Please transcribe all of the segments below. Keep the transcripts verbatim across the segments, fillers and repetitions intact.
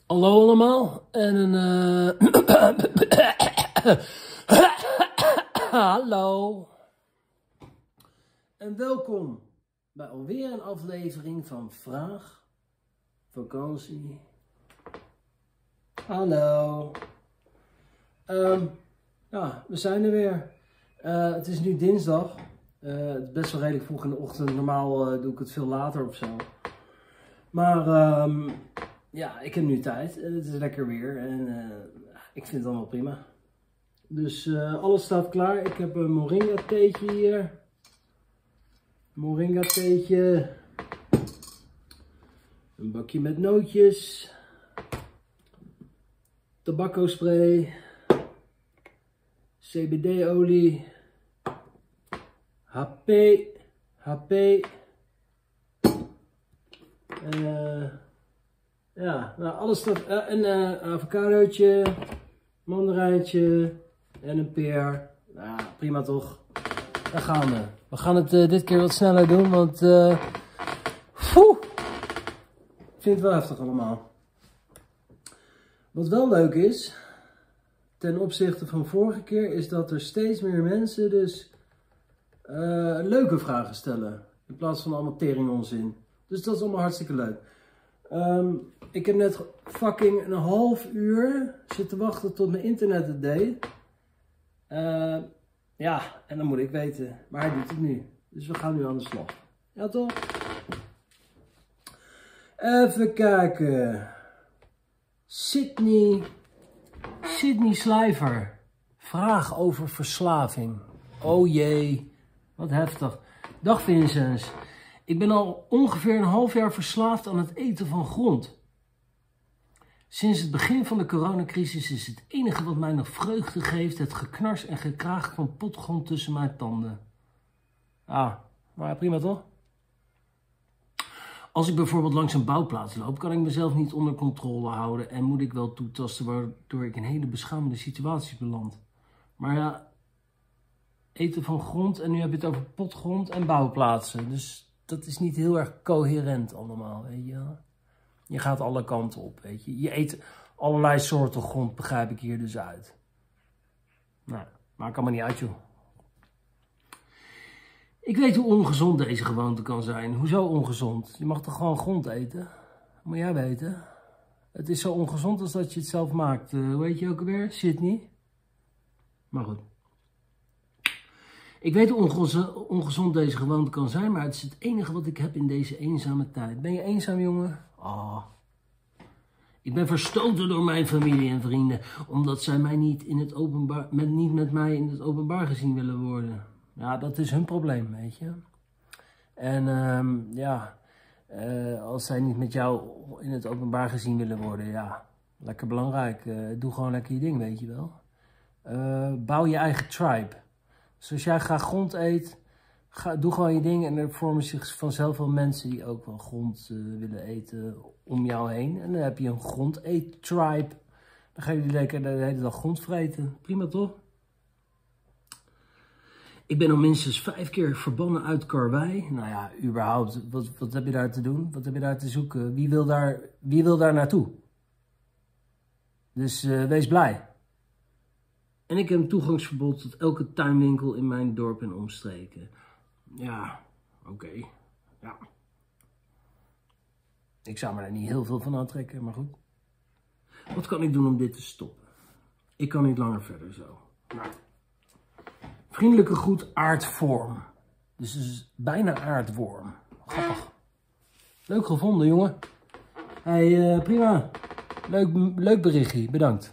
Hallo allemaal en een uh... hallo en welkom bij alweer een aflevering van Vraag Vakantie. Hallo. Um, ja, we zijn er weer. Uh, het is nu dinsdag. Uh, het is best wel redelijk vroeg in de ochtend. Normaal uh, doe ik het veel later of zo. Maar um, ja, ik heb nu tijd. Het is lekker weer en uh, ik vind het allemaal prima. Dus uh, alles staat klaar. Ik heb een moringa theetje hier. Moringa theetje. Een bakje met nootjes. Tobacco spray. C B D-olie. H P. H P. Uh, ja, nou alles staat. Uh, een uh, avocadootje. Mandarijntje. En een peer. Nou, prima toch? Daar gaan we. We gaan het uh, dit keer wat sneller doen, want uh, foe, ik vind het wel heftig allemaal. Wat wel leuk is, ten opzichte van vorige keer, is dat er steeds meer mensen dus uh, leuke vragen stellen. In plaats van allemaal tering onzin. Dus dat is allemaal hartstikke leuk. Um, ik heb net fucking een half uur zitten wachten tot mijn internet het deed. Uh, ja, en dan moet ik weten. Maar hij doet het nu. Dus we gaan nu aan de slag. Ja toch? Even kijken. Sydney. Sydney Slijver. Vraag over verslaving. Oh jee. Wat heftig. Dag Vincent. Ik ben al ongeveer een half jaar verslaafd aan het eten van grond. Sinds het begin van de coronacrisis is het enige wat mij nog vreugde geeft het geknars en gekraag van potgrond tussen mijn tanden. Ah, maar prima toch? Als ik bijvoorbeeld langs een bouwplaats loop, kan ik mezelf niet onder controle houden en moet ik wel toetasten waardoor ik in hele beschamende situaties beland. Maar ja, eten van grond en nu heb je het over potgrond en bouwplaatsen. Dus dat is niet heel erg coherent allemaal, weet je. Je gaat alle kanten op, weet je. Je eet allerlei soorten grond, begrijp ik hier dus uit. Nou, maakt allemaal niet uit, joh. Ik weet hoe ongezond deze gewoonte kan zijn. Hoezo ongezond? Je mag toch gewoon grond eten? Dat moet jij weten. Het is zo ongezond als dat je het zelf maakt. Uh, hoe heet je ook alweer? Sydney? Maar goed. Ik weet hoe ongezond, ongezond deze gewoonte kan zijn, maar het is het enige wat ik heb in deze eenzame tijd. Ben je eenzaam, jongen? Ah. Ik ben verstoten door mijn familie en vrienden, omdat zij mij niet, in het openbaar, met, niet met mij in het openbaar gezien willen worden. Ja, dat is hun probleem, weet je. En um, ja, uh, als zij niet met jou in het openbaar gezien willen worden, ja, lekker belangrijk. Uh, doe gewoon lekker je ding, weet je wel. Uh, bouw je eigen tribe. Dus als jij graag grond eet, ga, doe gewoon je ding en er vormen zich vanzelf wel mensen die ook wel grond uh, willen eten om jou heen. En dan heb je een grondeet-tribe. Dan ga je lekker de hele dag grond vreten. Prima toch? Ik ben al minstens vijf keer verbannen uit Karwei. Nou ja, überhaupt, wat, wat heb je daar te doen? Wat heb je daar te zoeken? Wie wil daar, wie wil daar naartoe? Dus uh, wees blij. En ik heb een toegangsverbod tot elke tuinwinkel in mijn dorp en omstreken. Ja, oké. Okay. Ja. Ik zou me daar niet heel veel van aantrekken, maar goed. Wat kan ik doen om dit te stoppen? Ik kan niet langer verder zo. Nou. Vriendelijke groet aardvorm. Dus het is bijna aardworm. Grappig. Leuk gevonden, jongen. Hey, uh, prima. Leuk, leuk berichtje, bedankt.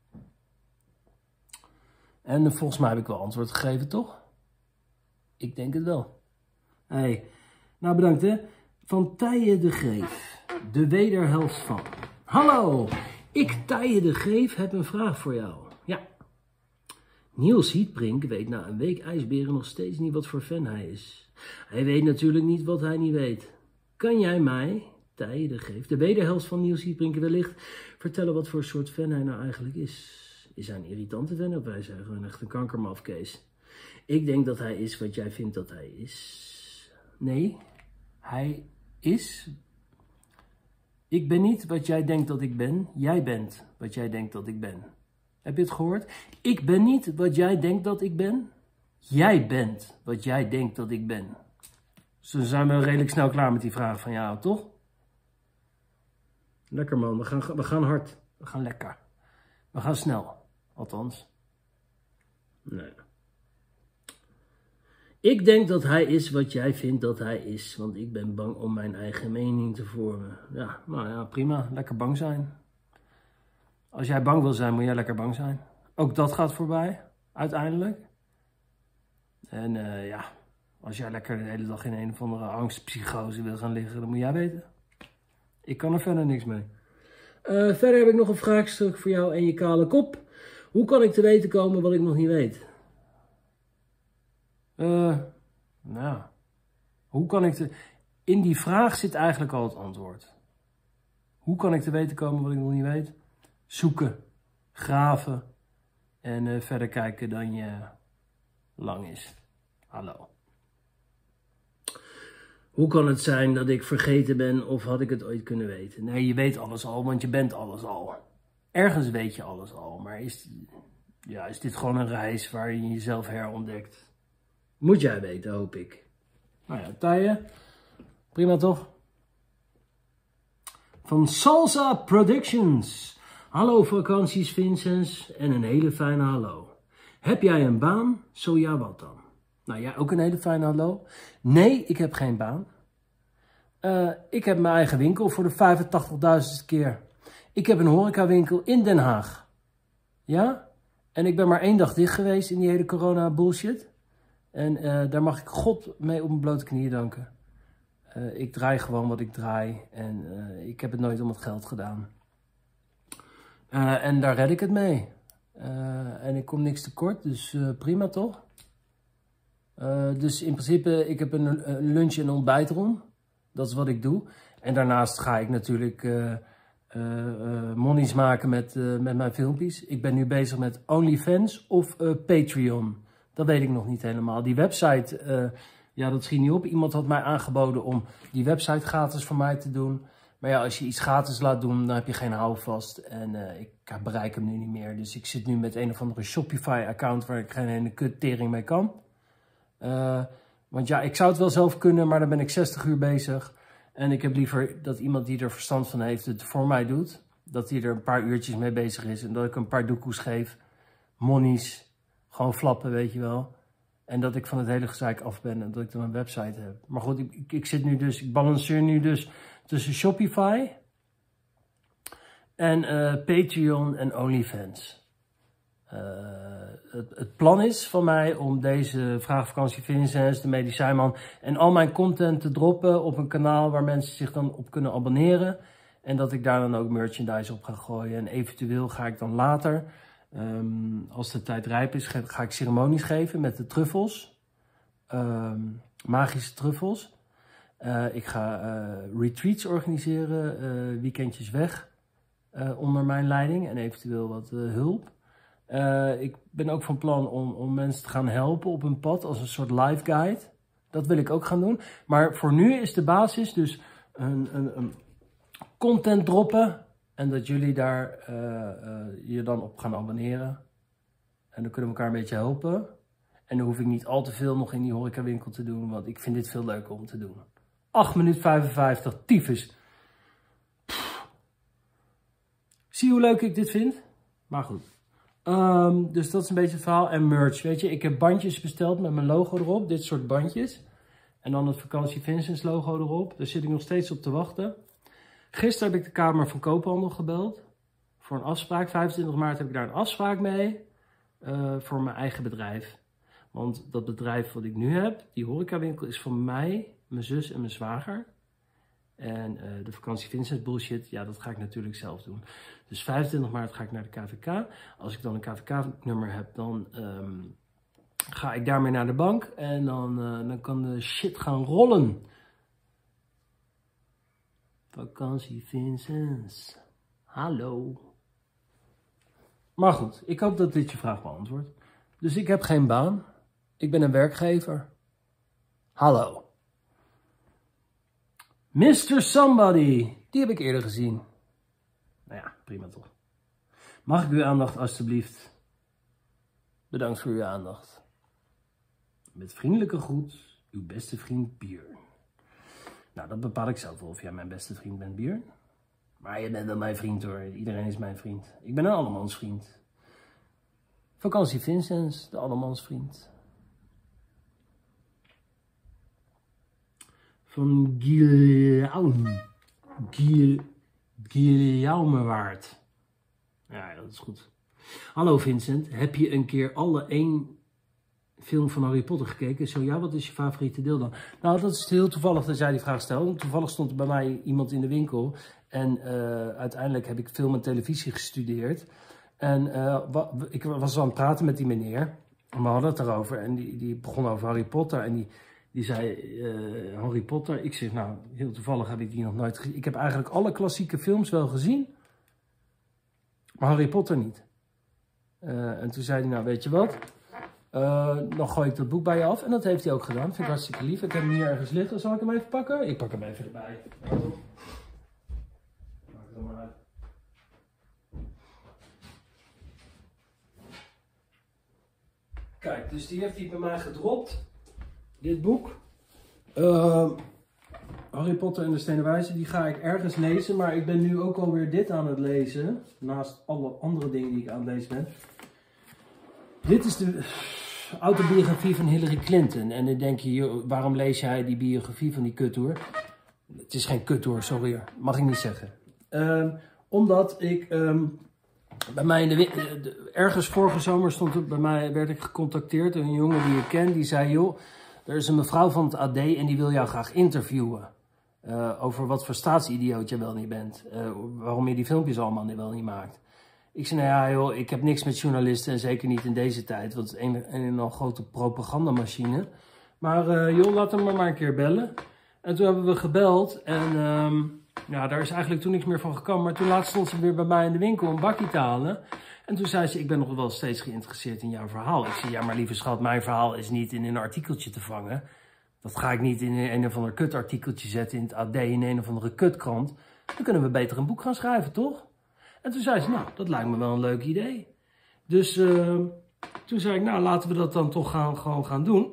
En volgens mij heb ik wel antwoord gegeven, toch? Ik denk het wel. Hey, nou bedankt hè. Van Tije de Greef, de wederhelft van. Hallo, ik Tije de Greef heb een vraag voor jou. Ja. Niels Hietbrink weet na een week ijsberen nog steeds niet wat voor fan hij is. Hij weet natuurlijk niet wat hij niet weet. Kan jij mij, Tije de Greef, de wederhelft van Niels Hietbrink, wellicht vertellen wat voor soort fan hij nou eigenlijk is? Is hij een irritante fan of wij zijn gewoon echt een kankermafkees? Ik denk dat hij is wat jij vindt dat hij is. Nee, hij is Ik ben niet wat jij denkt dat ik ben. Jij bent wat jij denkt dat ik ben. Heb je het gehoord? Ik ben niet wat jij denkt dat ik ben. Jij bent wat jij denkt dat ik ben. Dus dan zijn we redelijk snel klaar met die vraag van jou, toch? Lekker man, we gaan, we gaan hard. We gaan lekker. We gaan snel. Althans. Nee. Ik denk dat hij is wat jij vindt dat hij is. Want ik ben bang om mijn eigen mening te vormen. Ja, nou ja, prima. Lekker bang zijn. Als jij bang wil zijn, moet jij lekker bang zijn. Ook dat gaat voorbij, uiteindelijk. En uh, ja, als jij lekker de hele dag in een of andere angstpsychose wil gaan liggen, dan moet jij weten. Ik kan er verder niks mee. Uh, verder heb ik nog een vraagstuk voor jou en je kale kop. Hoe kan ik te weten komen wat ik nog niet weet? Uh, nou, hoe kan ik te... In die vraag zit eigenlijk al het antwoord. Hoe kan ik te weten komen wat ik nog niet weet? Zoeken, graven en uh, verder kijken dan je lang is. Hallo. Hoe kan het zijn dat ik vergeten ben of had ik het ooit kunnen weten? Nee, je weet alles al, want je bent alles al. Ergens weet je alles al, maar is, ja, is dit gewoon een reis waar je jezelf herontdekt? Moet jij weten, hoop ik. Nou ja, taaien. Prima toch? Van Salsa Productions. Hallo vakanties Vincents en een hele fijne hallo. Heb jij een baan? Zo ja, wat dan? Nou, jij ook een hele fijne hallo? Nee, ik heb geen baan. Uh, ik heb mijn eigen winkel voor de vijfentachtigduizendste keer. Ik heb een horecawinkel in Den Haag. Ja? En ik ben maar één dag dicht geweest in die hele corona bullshit. En uh, daar mag ik God mee op mijn blote knieën danken. Uh, ik draai gewoon wat ik draai. En uh, ik heb het nooit om het geld gedaan. Uh, en daar red ik het mee. Uh, en ik kom niks tekort, dus uh, prima toch? Uh, dus in principe, ik heb een, een lunch- en ontbijtroom. Dat is wat ik doe. En daarnaast ga ik natuurlijk uh, uh, uh, monies maken met, uh, met mijn filmpjes. Ik ben nu bezig met OnlyFans of uh, Patreon. Dat weet ik nog niet helemaal. Die website, uh, ja, dat schiet niet op. Iemand had mij aangeboden om die website gratis voor mij te doen. Maar ja, als je iets gratis laat doen, dan heb je geen houvast. En uh, ik bereik hem nu niet meer. Dus ik zit nu met een of andere Shopify-account waar ik geen hele kuttering mee kan. Uh, want ja, ik zou het wel zelf kunnen, maar dan ben ik zestig uur bezig. En ik heb liever dat iemand die er verstand van heeft het voor mij doet. Dat hij er een paar uurtjes mee bezig is. En dat ik een paar doekoes geef. Monies. Gewoon flappen, weet je wel. En dat ik van het hele gezeik af ben en dat ik dan een website heb. Maar goed, ik, ik, ik zit nu dus, ik balanceer nu dus tussen Shopify en uh, Patreon en OnlyFans. Uh, het, het plan is van mij om deze Vraagvakantie Vincents, de Medicijnman en al mijn content te droppen op een kanaal waar mensen zich dan op kunnen abonneren. En dat ik daar dan ook merchandise op ga gooien. En eventueel ga ik dan later, um, als de tijd rijp is, ga ik ceremonies geven met de truffels. Um, magische truffels. Uh, ik ga uh, retreats organiseren, uh, weekendjes weg uh, onder mijn leiding en eventueel wat uh, hulp. Uh, ik ben ook van plan om, om mensen te gaan helpen op hun pad als een soort life guide. Dat wil ik ook gaan doen. Maar voor nu is de basis dus een, een, een content droppen. En dat jullie daar uh, uh, je dan op gaan abonneren. En dan kunnen we elkaar een beetje helpen. En dan hoef ik niet al te veel nog in die horecawinkel te doen. Want ik vind dit veel leuker om te doen. acht minuten vijfenvijftig, tyfus. Pff. Zie je hoe leuk ik dit vind? Maar goed. Um, dus dat is een beetje het verhaal. En merch, weet je. Ik heb bandjes besteld met mijn logo erop. Dit soort bandjes. En dan het Vakantie Vincents logo erop. Daar zit ik nog steeds op te wachten. Gisteren heb ik de Kamer van Koophandel gebeld. Voor een afspraak. vijfentwintig maart heb ik daar een afspraak mee. Uh, voor mijn eigen bedrijf. Want dat bedrijf wat ik nu heb, die horecawinkel, is van mij, mijn zus en mijn zwager. En uh, de Vakantie Vincents bullshit, ja, dat ga ik natuurlijk zelf doen. Dus vijfentwintig maart ga ik naar de K V K. Als ik dan een K V K-nummer heb, dan um, ga ik daarmee naar de bank. En dan, uh, dan kan de shit gaan rollen. Vakantie Vincents. Hallo. Maar goed, ik hoop dat dit je vraag beantwoordt. Dus ik heb geen baan. Ik ben een werkgever. Hallo. mister Somebody. Die heb ik eerder gezien. Nou ja, prima toch. Mag ik uw aandacht alstublieft? Bedankt voor uw aandacht. Met vriendelijke groet, uw beste vriend Björn. Nou, dat bepaal ik zelf wel of jij mijn beste vriend bent, Björn. Maar je bent wel mijn vriend hoor. Iedereen is mijn vriend. Ik ben een allemansvriend. Vakantie Vincent, de allemansvriend. Van Gieljaum. Giel, Gieljaumwaard. Ja, dat is goed. Hallo Vincent, heb je een keer alle één film van Harry Potter gekeken? Zo ja, wat is je favoriete deel dan? Nou, dat is heel toevallig dat jij die vraag stelt. Toevallig stond er bij mij iemand in de winkel. En uh, uiteindelijk heb ik film en televisie gestudeerd. En uh, ik was aan het praten met die meneer. En we hadden het erover. En die, die begon over Harry Potter. En die, die zei, uh, Harry Potter. Ik zeg, nou, heel toevallig heb ik die nog nooit gezien. Ik heb eigenlijk alle klassieke films wel gezien. Maar Harry Potter niet. Uh, en toen zei hij, nou, weet je wat? Uh, dan gooi ik dat boek bij je af. En dat heeft hij ook gedaan. Vind ik hartstikke lief. Ik heb hem hier ergens liggen. Zal ik hem even pakken? Ik pak hem even erbij. Maak het er maar uit. Kijk, dus die heeft hij bij mij gedropt. Dit boek. Uh, Harry Potter en de Stenen Wijze. Die ga ik ergens lezen. Maar ik ben nu ook alweer dit aan het lezen. Naast alle andere dingen die ik aan het lezen ben. Dit is de autobiografie van Hillary Clinton. En dan denk je, waarom lees jij die biografie van die kuthoer? Het is geen kuthoer, sorry. Mag ik niet zeggen. Uh, omdat ik... Um, Bij mij in de, de, ergens vorige zomer stond er bij mij, werd ik gecontacteerd door een jongen die ik ken. Die zei, joh, er is een mevrouw van het A D en die wil jou graag interviewen. Uh, over wat voor staatsidioot je wel niet bent. Uh, waarom je die filmpjes allemaal niet wel niet maakt. Ik zei, nou ja joh, ik heb niks met journalisten en zeker niet in deze tijd. Want het is een, een en al grote propagandamachine. Maar uh, joh, laat hem maar, maar een keer bellen. En toen hebben we gebeld en... Um, Ja, daar is eigenlijk toen niks meer van gekomen. Maar toen laatst stond ze weer bij mij in de winkel een bakje te halen. En toen zei ze, ik ben nog wel steeds geïnteresseerd in jouw verhaal. Ik zei, ja maar lieve schat, mijn verhaal is niet in een artikeltje te vangen. Dat ga ik niet in een of ander kutartikeltje zetten in het A D, in een of andere kutkrant. Dan kunnen we beter een boek gaan schrijven, toch? En toen zei ze, nou, dat lijkt me wel een leuk idee. Dus uh, toen zei ik, nou, laten we dat dan toch gaan, gewoon gaan doen.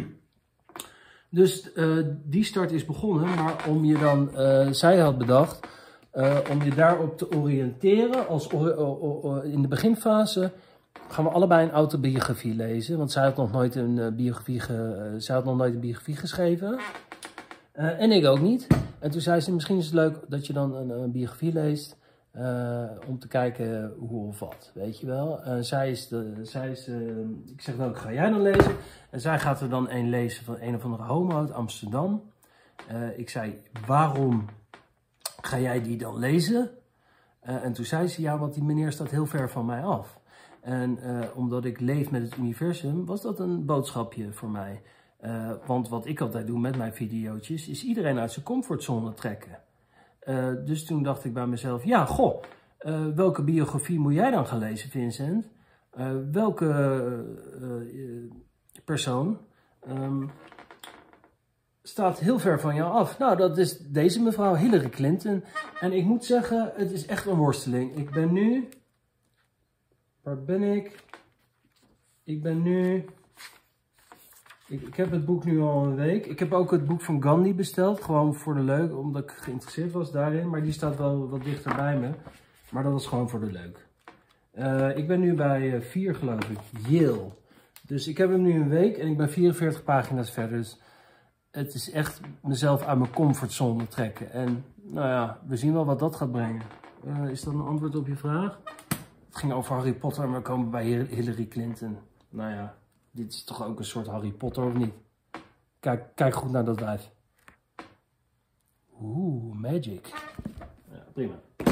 Dus uh, die start is begonnen, maar om je dan, uh, zij had bedacht, uh, om je daarop te oriënteren, als or or or in de beginfase gaan we allebei een autobiografie lezen, want zij had nog nooit een uh, biografie, ge uh, zij had nog nooit een biografie geschreven, uh, en ik ook niet. En toen zei ze, misschien is het leuk dat je dan een, een biografie leest, uh, om te kijken hoe of wat, weet je wel. Uh, zij is, de, zij is uh, ik zeg dan ook, ga jij dan lezen? En zij gaat er dan een lezen van een of andere homo uit Amsterdam. Uh, ik zei, waarom ga jij die dan lezen? Uh, en toen zei ze, ja, want die meneer staat heel ver van mij af. En uh, omdat ik leef met het universum, was dat een boodschapje voor mij. Uh, want wat ik altijd doe met mijn videootjes, is iedereen uit zijn comfortzone trekken. Uh, dus toen dacht ik bij mezelf, ja, goh, uh, welke biografie moet jij dan gaan lezen, Vincent? Uh, welke uh, uh, persoon um, staat heel ver van jou af? Nou, dat is deze mevrouw Hillary Clinton. En ik moet zeggen, het is echt een worsteling. Ik ben nu... Waar ben ik? Ik ben nu... Ik, ik heb het boek nu al een week. Ik heb ook het boek van Gandhi besteld. Gewoon voor de leuk, omdat ik geïnteresseerd was daarin. Maar die staat wel wat dichter bij me. Maar dat was gewoon voor de leuk. Uh, ik ben nu bij uh, vier, geloof ik. Yale. Dus ik heb hem nu een week en ik ben vierenveertig pagina's verder. Dus het is echt mezelf uit mijn comfortzone trekken. En nou ja, we zien wel wat dat gaat brengen. Uh, is dat een antwoord op je vraag? Het ging over Harry Potter en we komen bij Hillary Clinton. Nou ja, dit is toch ook een soort Harry Potter, of niet? Kijk, kijk goed naar dat wijf. Oeh, magic. Ja, prima.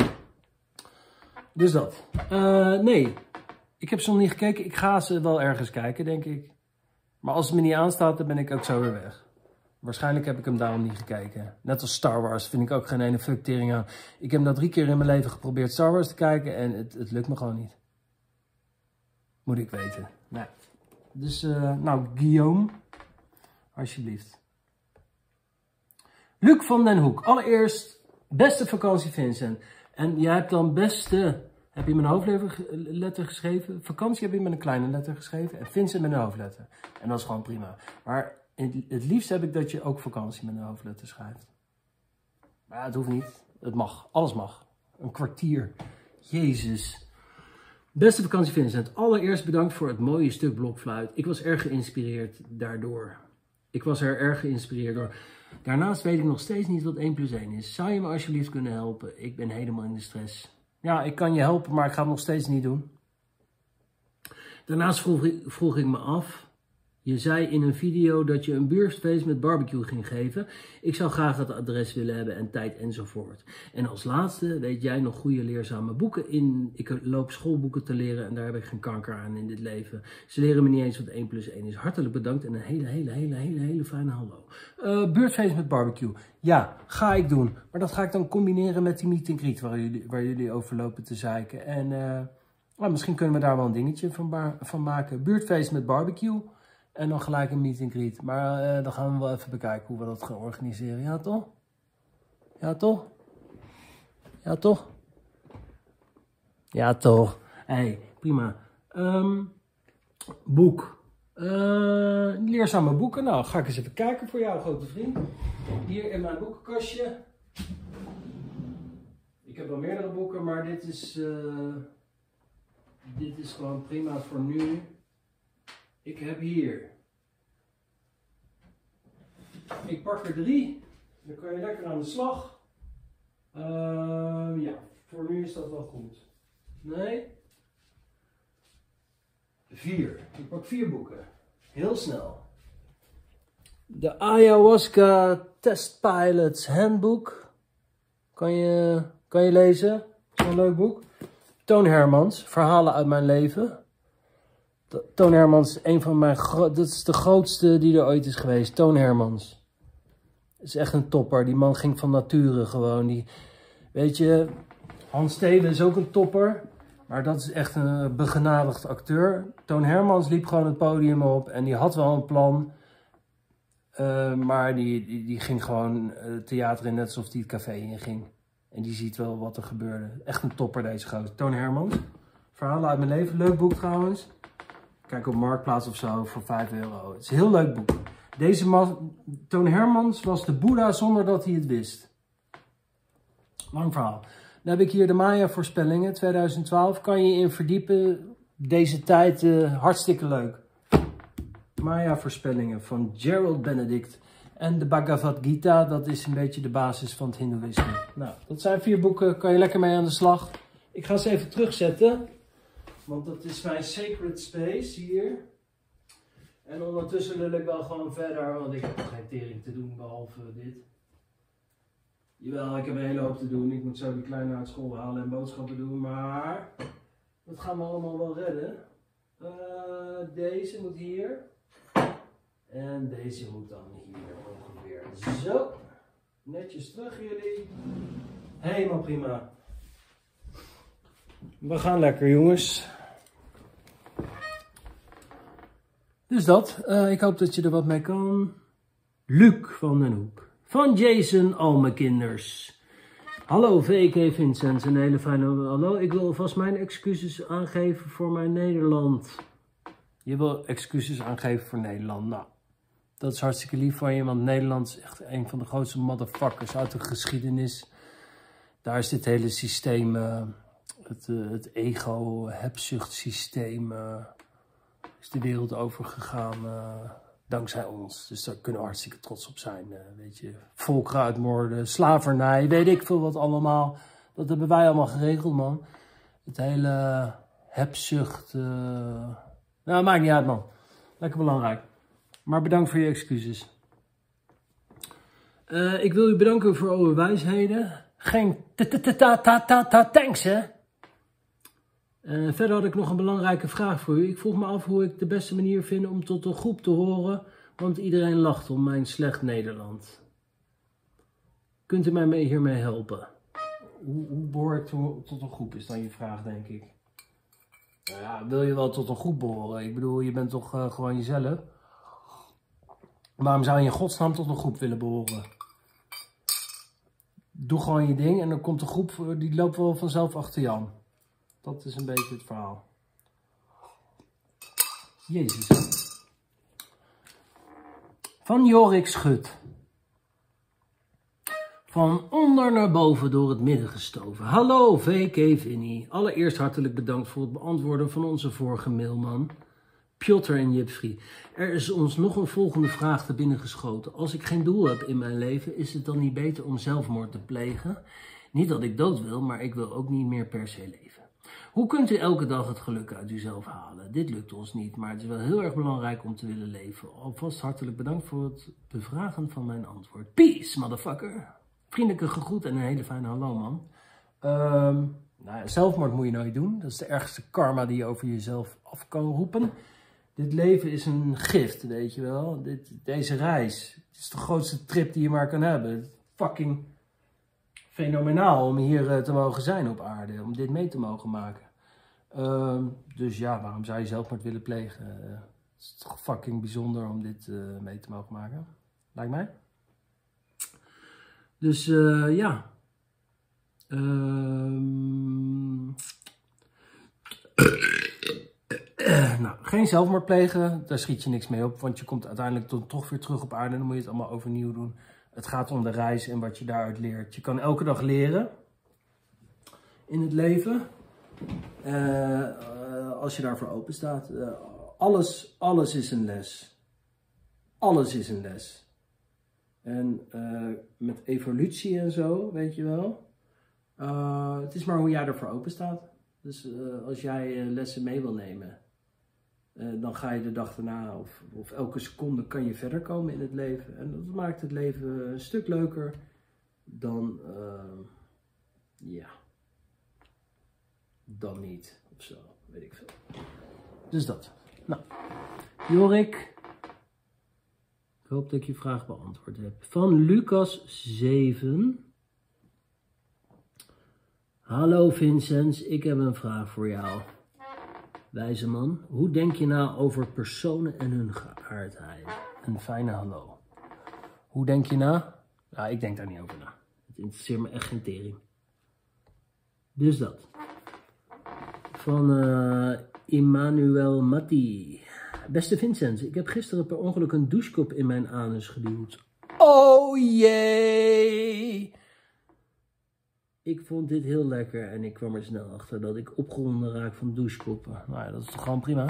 Dus dat. Uh, nee, ik heb ze nog niet gekeken. Ik ga ze wel ergens kijken, denk ik. Maar als het me niet aanstaat, dan ben ik ook zo weer weg. Waarschijnlijk heb ik hem daarom niet gekeken. Net als Star Wars vind ik ook geen ene fucktering aan. Ik heb nou drie keer in mijn leven geprobeerd Star Wars te kijken en het, het lukt me gewoon niet. Moet ik weten. Nee. Dus, uh, nou, Guillaume, alsjeblieft. Luc van den Hoek. Allereerst Beste vakantie Vincent. En jij hebt dan beste, heb je met een hoofdletter geschreven? Vakantie heb je met een kleine letter geschreven. En Vincent met een hoofdletter. En dat is gewoon prima. Maar het liefst heb ik dat je ook vakantie met een hoofdletter schrijft. Maar ja, het hoeft niet. Het mag. Alles mag. Een kwartier. Jezus. Beste vakantie Vincent. Allereerst bedankt voor het mooie stuk blokfluit. Ik was erg geïnspireerd daardoor. Ik was er erg geïnspireerd door. Daarnaast weet ik nog steeds niet wat één plus één is. Zou je me alsjeblieft kunnen helpen? Ik ben helemaal in de stress. Ja, ik kan je helpen, maar ik ga het nog steeds niet doen. Daarnaast vroeg ik, vroeg ik me af. Je zei in een video dat je een buurtfeest met barbecue ging geven. Ik zou graag het adres willen hebben en tijd enzovoort. En als laatste, weet jij nog goede leerzame boeken in? Ik loop schoolboeken te leren en daar heb ik geen kanker aan in dit leven. Ze leren me niet eens wat één plus één is. Hartelijk bedankt en een hele, hele, hele, hele, hele fijne hallo. Uh, buurtfeest met barbecue. Ja, ga ik doen. Maar dat ga ik dan combineren met die meet and greet waar jullie, waar jullie over lopen te zeiken. En uh, nou, misschien kunnen we daar wel een dingetje van, van maken. Buurtfeest met barbecue. En dan gelijk een meet and greet. Maar uh, dan gaan we wel even bekijken hoe we dat gaan organiseren. Ja, toch? Ja, toch? Ja, toch? Ja, toch? Hé, hey, prima. Um, boek. Uh, leerzame boeken. Nou, ga ik eens even kijken voor jou, grote vriend. Hier in mijn boekenkastje. Ik heb wel meerdere boeken, maar dit is... Uh, dit is gewoon prima voor nu. Ik heb hier, ik pak er drie, dan kan je lekker aan de slag. Uh, ja, voor nu is dat wel goed. Nee, vier. Ik pak vier boeken, heel snel. De Ayahuasca Test Pilots Handbook, kan je, kan je lezen, zo'n leuk boek. Toon Hermans, Verhalen uit mijn leven. Toon Hermans, een van mijn dat is de grootste die er ooit is geweest. Toon Hermans. Is echt een topper. Die man ging van nature gewoon. Die, weet je, Hans Stelen is ook een topper. Maar dat is echt een begenadigd acteur. Toon Hermans liep gewoon het podium op. En die had wel een plan. Uh, maar die, die, die ging gewoon het theater in net alsof hij het café in ging. En die ziet wel wat er gebeurde. Echt een topper deze gozer. Toon Hermans. Verhalen uit mijn leven. Leuk boek trouwens. Kijk op Marktplaats of zo voor vijf euro. Het is een heel leuk boek. Deze man, Toon Hermans was de Boeddha zonder dat hij het wist. Lang verhaal. Dan heb ik hier de Maya voorspellingen twintig twaalf. Kan je in verdiepen. Deze tijd uh, hartstikke leuk. Maya voorspellingen van Gerald Benedict. En de Bhagavad Gita, dat is een beetje de basis van het Hindoeïsme. Nou, dat zijn vier boeken. Kan je lekker mee aan de slag. Ik ga ze even terugzetten. Want dat is mijn sacred space hier. En ondertussen wil ik wel gewoon verder, want ik heb nog geen tering te doen behalve dit. Jawel, ik heb een hele hoop te doen. Ik moet zo die kleine uit school halen en boodschappen doen, maar dat gaan we allemaal wel redden. Uh, deze moet hier. En deze moet dan hier ongeveer. Zo. Netjes terug jullie. Helemaal prima. We gaan lekker jongens. Dus dat. Uh, ik hoop dat je er wat mee kan. Luc van den Hoek. Van Jason Almekinders. Hallo V K Vincent. Een hele fijne hallo. Ik wil alvast mijn excuses aangeven voor mijn Nederland. Je wil excuses aangeven voor Nederland. Nou, dat is hartstikke lief van je. Want Nederland is echt een van de grootste motherfuckers uit de geschiedenis. Daar is dit hele systeem... Uh, Het, uh, het ego-hebzuchtsysteem uh, is de wereld overgegaan uh, dankzij ons. Dus daar kunnen we hartstikke trots op zijn. Uh, weet je, volkeren uitmoorden, slavernij, weet ik veel wat allemaal. Dat hebben wij allemaal geregeld, man. Het hele hebzucht. Uh... Nou, maakt niet uit, man. Lekker belangrijk. Maar bedankt voor je excuses. Uh, ik wil u bedanken voor alle wijsheden. Geen thanks, hè? Uh, verder had ik nog een belangrijke vraag voor u. Ik vroeg me af hoe ik de beste manier vind om tot een groep te horen, want iedereen lacht om mijn slecht Nederland. Kunt u mij hiermee helpen? Hoe, hoe behoor ik tot een groep is dan je vraag, denk ik. Nou ja, wil je wel tot een groep behoren? Ik bedoel, je bent toch uh, gewoon jezelf? Waarom zou je in godsnaam tot een groep willen behoren? doe gewoon je ding en dan komt de groep, die loopt wel vanzelf achter je aan. Dat is een beetje het verhaal. Jezus. Van Jorik Schut. Van onder naar boven door het midden gestoven. Hallo V K Vinnie. Allereerst hartelijk bedankt voor het beantwoorden van onze vorige mailman. Piotr en Jipfri. Er is ons nog een volgende vraag te binnen geschoten. Als ik geen doel heb in mijn leven, is het dan niet beter om zelfmoord te plegen? Niet dat ik dood wil, maar ik wil ook niet meer per se leven. Hoe kunt u elke dag het geluk uit uzelf halen? Dit lukt ons niet, maar het is wel heel erg belangrijk om te willen leven. Alvast hartelijk bedankt voor het bevragen van mijn antwoord. Peace, motherfucker. Vriendelijke gegroet en een hele fijne hallo, man. Um, nou, zelfmoord moet je nooit doen. Dat is de ergste karma die je over jezelf af kan roepen. Dit leven is een gift, weet je wel. Dit, deze reis, het is de grootste trip die je maar kan hebben. Fucking fenomenaal om hier uh, te mogen zijn op aarde. Om dit mee te mogen maken. Uh, dus ja, waarom zou je zelfmoord willen plegen? Uh, het is toch fucking bijzonder om dit uh, mee te mogen maken. Lijkt mij. Dus uh, ja. Uh, nou, geen zelfmoord plegen, daar schiet je niks mee op, want je komt uiteindelijk to toch weer terug op aarde en dan moet je het allemaal overnieuw doen. Het gaat om de reis en wat je daaruit leert. Je kan elke dag leren in het leven, uh, uh, als je daarvoor open staat. Uh, alles, alles is een les. Alles is een les. En uh, met evolutie en zo, weet je wel. Uh, het is maar hoe jij ervoor open staat. Dus uh, als jij uh, lessen mee wil nemen, uh, dan ga je de dag daarna of, of elke seconde kan je verder komen in het leven. En dat maakt het leven een stuk leuker dan, uh, ja, dan niet of zo, weet ik veel. Dus dat. Nou, Jorik, ik hoop dat ik je vraag beantwoord heb. Van Lucas zeven. Hallo Vincent, ik heb een vraag voor jou. Wijze man, hoe denk je na over personen en hun geaardheid? Een fijne hallo. Hoe denk je na? Nou, ik denk daar niet over na. Het interesseert me echt geen tering. Dus dat. Van uh, Emmanuel Matti. Beste Vincent, ik heb gisteren per ongeluk een douchekop in mijn anus geduwd. Oh jee! Ik vond dit heel lekker en ik kwam er snel achter dat ik opgewonden raak van douchekoppen. Nou ja, dat is toch gewoon prima.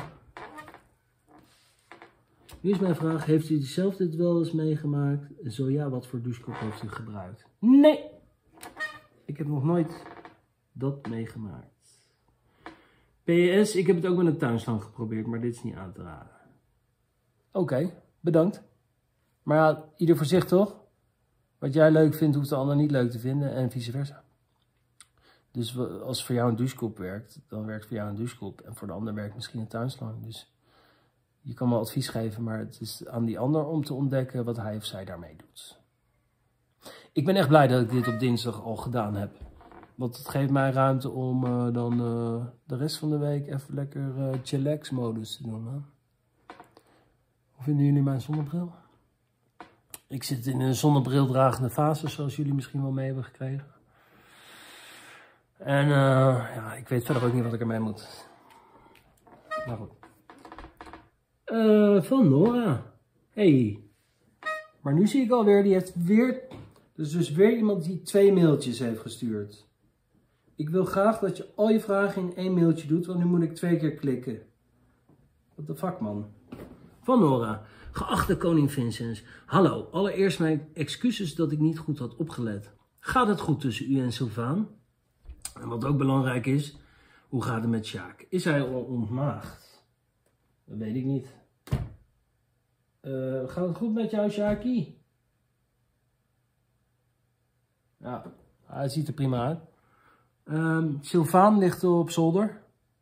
Nu is mijn vraag, heeft u zelf dit wel eens meegemaakt? Zo ja, wat voor douchekop heeft u gebruikt? Nee! Ik heb nog nooit dat meegemaakt. P S, ik heb het ook met een tuinslang geprobeerd, maar dit is niet aan te raden. Oké, okay, bedankt. Maar ja, ieder voor zich toch? Wat jij leuk vindt, hoeft de ander niet leuk te vinden en vice versa. Dus als voor jou een douchekop werkt, dan werkt voor jou een douchekop. En voor de ander werkt misschien een tuinslang. Dus je kan wel advies geven, maar het is aan die ander om te ontdekken wat hij of zij daarmee doet. Ik ben echt blij dat ik dit op dinsdag al gedaan heb. Want het geeft mij ruimte om uh, dan uh, de rest van de week even lekker uh, chillax modus te doen. Hè? Hoe vinden jullie mijn zonnebril? Ik zit in een zonnebrildragende fase, zoals jullie misschien wel mee hebben gekregen. En uh, ja, ik weet verder ook niet wat ik ermee moet. Maar goed. Uh, van Nora. Hey. Maar nu zie ik alweer, die heeft weer... Dus dus weer iemand die twee mailtjes heeft gestuurd. Ik wil graag dat je al je vragen in één mailtje doet, want nu moet ik twee keer klikken. What the fuck, man. Van Nora. Geachte koning Vincent. Hallo, allereerst mijn excuses dat ik niet goed had opgelet. Gaat het goed tussen u en Sylvaan? En wat ook belangrijk is, hoe gaat het met Sjaak? Is hij al ontmaagd? Dat weet ik niet. Uh, gaat het goed met jou, Sjaakie? Ja, hij ziet er prima uit. Um, Sylvaan ligt op zolder.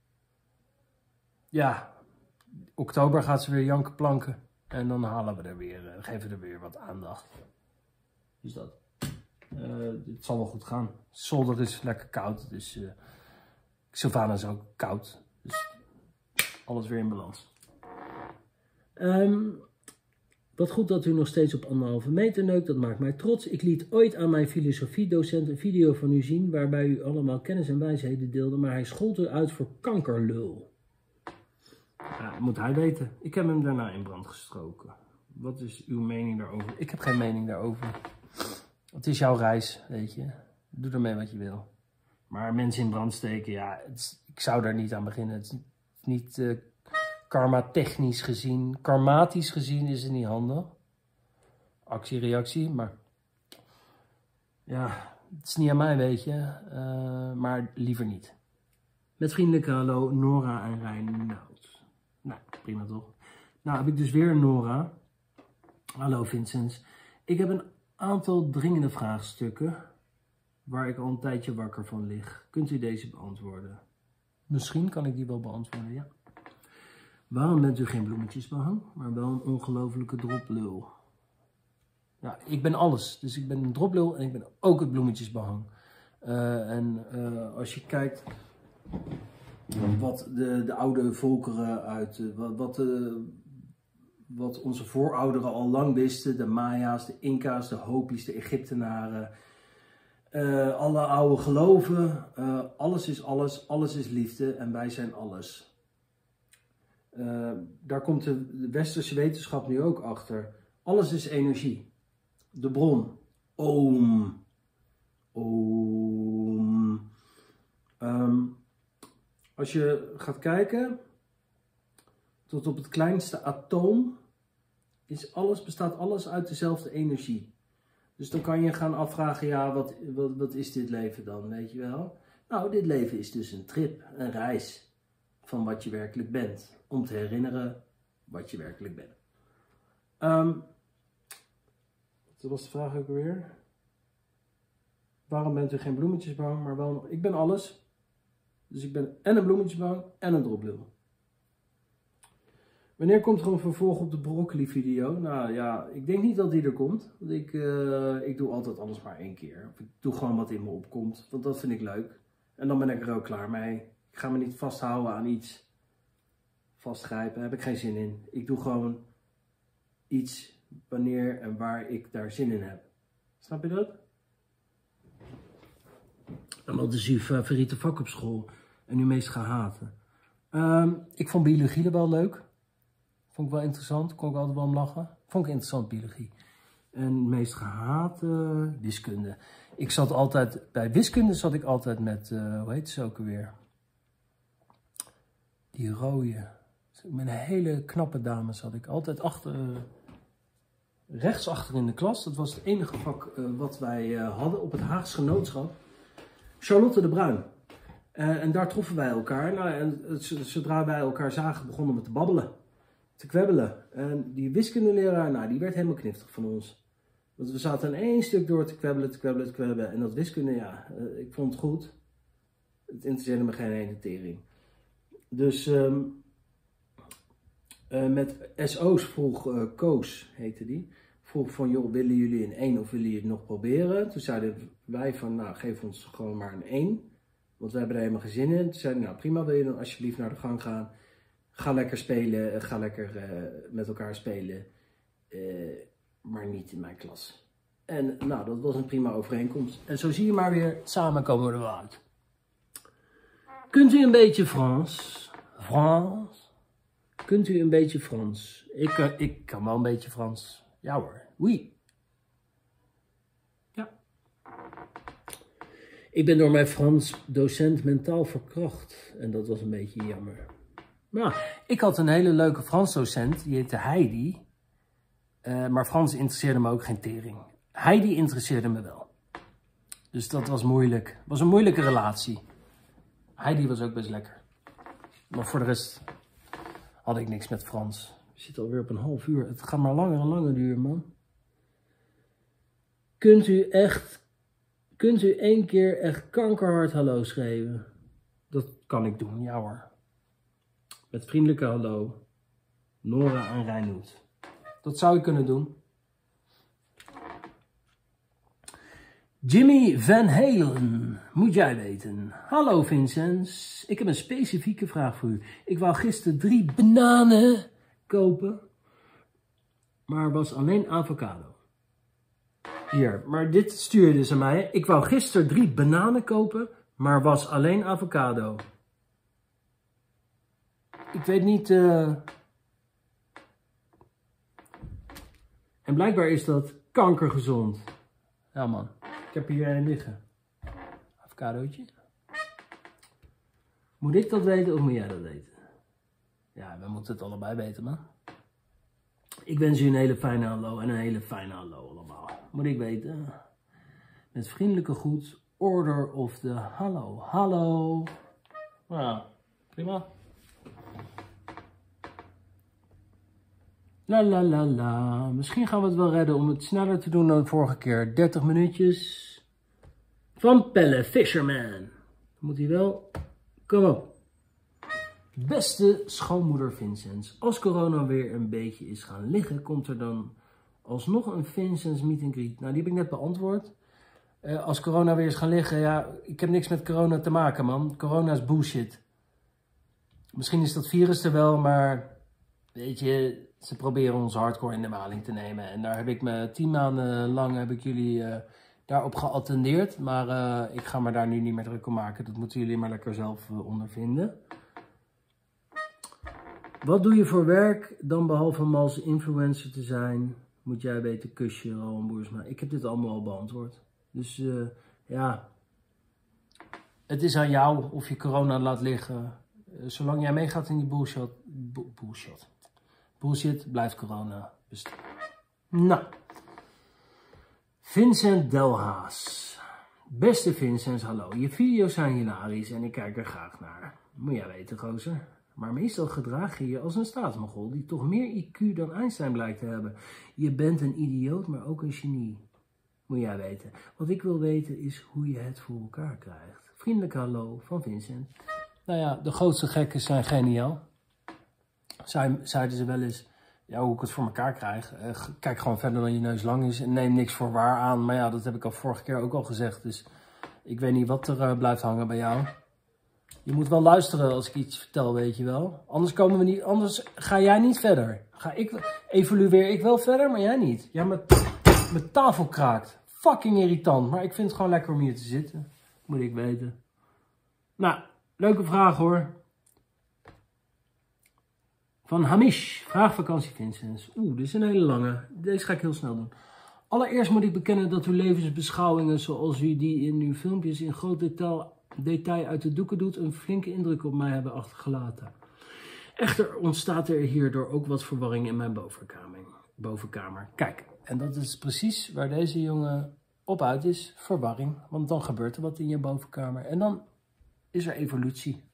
Ja, oktober gaat ze weer janken planken. En dan halen we er weer, uh, geven we er weer wat aandacht. Dus dat. Uh, het zal wel goed gaan. Zolder is lekker koud. Dus uh, Sylvaan is ook koud. Dus alles weer in balans. Um, Wat goed dat u nog steeds op anderhalve meter neukt, dat maakt mij trots. Ik liet ooit aan mijn filosofiedocent een video van u zien waarbij u allemaal kennis en wijsheden deelde, maar hij schold u uit voor kankerlul. Ja, dat moet hij weten. Ik heb hem daarna in brand gestoken. Wat is uw mening daarover? Ik heb geen mening daarover. Het is jouw reis, weet je. Doe ermee wat je wil. Maar mensen in brand steken, ja, het is, ik zou daar niet aan beginnen. Het is niet uh, karma-technisch gezien, karmatisch gezien is het niet handig. Actie-reactie, maar ja, het is niet aan mij, weet je. Uh, maar liever niet. Met vriendelijke hallo, Nora en Reinoud. Nou, prima toch? Nou, heb ik dus weer Nora. Hallo Vincent. Ik heb een aantal dringende vraagstukken waar ik al een tijdje wakker van lig. Kunt u deze beantwoorden? Misschien kan ik die wel beantwoorden, ja. Waarom bent u geen bloemetjesbehang, maar wel een ongelofelijke droplul? Ja, ik ben alles. Dus ik ben een droplul en ik ben ook het bloemetjesbehang. Uh, en uh, als je kijkt wat de, de oude volkeren uit, uh, wat, wat, uh, wat onze voorouderen al lang wisten, de Maya's, de Inca's, de Hopi's, de Egyptenaren, uh, alle oude geloven, uh, alles is alles, alles is liefde en wij zijn alles. Uh, daar komt de, de westerse wetenschap nu ook achter. Alles is energie. De bron. Om. Om. Um, als je gaat kijken tot op het kleinste atoom is alles, bestaat alles uit dezelfde energie. Dus dan kan je gaan afvragen, ja, wat, wat, wat is dit leven dan, weet je wel? Nou, dit leven is dus een trip, een reis van wat je werkelijk bent. Om te herinneren wat je werkelijk bent. Um, dat was de vraag ook weer. Waarom bent u geen bloemetjesbehang, maar wel... Ik ben alles. Dus ik ben en een bloemetjesbehang en een droplul. Wanneer komt er een vervolg op de broccoli video? Nou ja, ik denk niet dat die er komt. Want ik, uh, ik doe altijd alles maar één keer. Of ik doe gewoon wat in me opkomt. Want dat vind ik leuk. En dan ben ik er ook klaar mee. Ik ga me niet vasthouden aan iets. Vastgrijpen, daar heb ik geen zin in. Ik doe gewoon iets wanneer en waar ik daar zin in heb. Snap je dat? En wat is uw favoriete vak op school en uw meest gehaten? Um, ik vond biologie er wel leuk. Vond ik wel interessant. Kon ik altijd wel om lachen. Vond ik interessant biologie. En meest gehate wiskunde. Ik zat altijd, bij wiskunde zat ik altijd met, uh, hoe heet ze ook alweer? Die rode. Met een hele knappe dame zat ik altijd achter, uh, rechts achter in de klas. Dat was het enige vak uh, wat wij uh, hadden op het Haags Genootschap. Charlotte de Bruin. Uh, en daar troffen wij elkaar. Nou, en zodra wij elkaar zagen, begonnen we te babbelen. Te kwebbelen. En die wiskundeleraar, nou, die werd helemaal kniftig van ons. Want we zaten in één stuk door te kwebbelen, te kwebbelen, te kwebbelen. En dat wiskunde, ja, uh, ik vond het goed. Het interesseerde me geen ene tering. Dus um, uh, met S O's vroeg uh, Koos, heette die. Vroeg van, joh, willen jullie een één of willen jullie het nog proberen? Toen zeiden wij van, nou, geef ons gewoon maar een één. Want we hebben er helemaal geen zin in. Toen zeiden we, nou prima, wil je dan alsjeblieft naar de gang gaan? Ga lekker spelen, ga lekker uh, met elkaar spelen. Uh, maar niet in mijn klas. En nou, dat was een prima overeenkomst. En zo zie je maar weer, samen komen we er wel uit. Kunt u een beetje Frans? Frans? Kunt u een beetje Frans? Ik, uh, ik kan wel een beetje Frans. Ja hoor, oui. Ja. Ik ben door mijn Frans docent mentaal verkracht. En dat was een beetje jammer. Nou, ik had een hele leuke Frans docent, die heette Heidi. Uh, maar Frans interesseerde me ook geen tering. Heidi interesseerde me wel. Dus dat was moeilijk. Het was een moeilijke relatie. Heidi was ook best lekker. Maar voor de rest had ik niks met Frans. We zitten alweer op een half uur. Het gaat maar langer en langer duren, man. Kunt u echt, kunt u één keer echt kankerhard hallo schrijven? Dat kan ik doen, ja hoor. Met vriendelijke hallo. Nora en Reinoud. Dat zou ik kunnen doen. Jimmy Van Halen, moet jij weten. Hallo Vincent, ik heb een specifieke vraag voor u. Ik wou gisteren drie bananen kopen. maar was alleen avocado. Hier, maar dit stuurde ze mij. Ik wou gisteren drie bananen kopen, maar was alleen avocado. Ik weet niet... Uh... En blijkbaar is dat kankergezond. Ja man, ik heb hier een liggen. Avocadootje. Moet ik dat weten of moet jij dat weten? Ja, we moeten het allebei weten, man. Ik wens u een hele fijne hallo en een hele fijne hallo allemaal. Moet ik weten. Met vriendelijke groet, order of the hallo. Hallo. Nou, prima. La la la la. Misschien gaan we het wel redden om het sneller te doen dan de vorige keer. dertig minuutjes. Van Pelle Fisherman. Moet hij wel. Kom op. Beste schoonmoeder Vincents. Als corona weer een beetje is gaan liggen, komt er dan alsnog een Vincents meet and greet. Nou, die heb ik net beantwoord. Uh, als corona weer is gaan liggen, ja, ik heb niks met corona te maken, man. Corona is bullshit. Misschien is dat virus er wel, maar weet je, ze proberen ons hardcore in de maling te nemen. En daar heb ik me tien maanden lang, heb ik jullie uh, daarop geattendeerd. Maar uh, ik ga me daar nu niet meer druk om maken. Dat moeten jullie maar lekker zelf uh, ondervinden. Wat doe je voor werk dan behalve om als influencer te zijn? Moet jij weten, kusje, Rowan Boersma. Ik heb dit allemaal al beantwoord. Dus uh, ja, het is aan jou of je corona laat liggen. Uh, zolang jij meegaat in die bullshit, bu bullshit, bullshit, blijft corona bestaan. Nou, Vincent Delhaas. Beste Vincent, hallo. Je video's zijn hilarisch en ik kijk er graag naar. Moet jij weten, gozer. Maar meestal gedraag je je als een staatsmogol die toch meer I Q dan Einstein blijkt te hebben. Je bent een idioot, maar ook een genie. Moet jij weten. Wat ik wil weten is hoe je het voor elkaar krijgt. Vriendelijk hallo van Vincent. Nou ja, de grootste gekken zijn geniaal. Zeiden ze wel eens, ja, hoe ik het voor elkaar krijg. Uh, kijk gewoon verder dan je neus lang is en neem niks voor waar aan. Maar ja, dat heb ik al vorige keer ook al gezegd. Dus ik weet niet wat er uh, blijft hangen bij jou. Je moet wel luisteren als ik iets vertel, weet je wel. Anders komen we niet, anders ga jij niet verder. Ga ik, evolueer ik wel verder, maar jij niet. Ja, mijn, mijn tafel kraakt. Fucking irritant, maar ik vind het gewoon lekker om hier te zitten. Moet ik weten. Nou, leuke vraag hoor. Van Hamish. Vraagvakantie Vincent. Oeh, dit is een hele lange. Deze ga ik heel snel doen. Allereerst moet ik bekennen dat uw levensbeschouwingen zoals u die in uw filmpjes in groot detail... detail uit de doeken doet, een flinke indruk op mij hebben achtergelaten. Echter ontstaat er hierdoor ook wat verwarring in mijn bovenkamer. bovenkamer. Kijk, en dat is precies waar deze jongen op uit is, verwarring. Want dan gebeurt er wat in je bovenkamer en dan is er evolutie.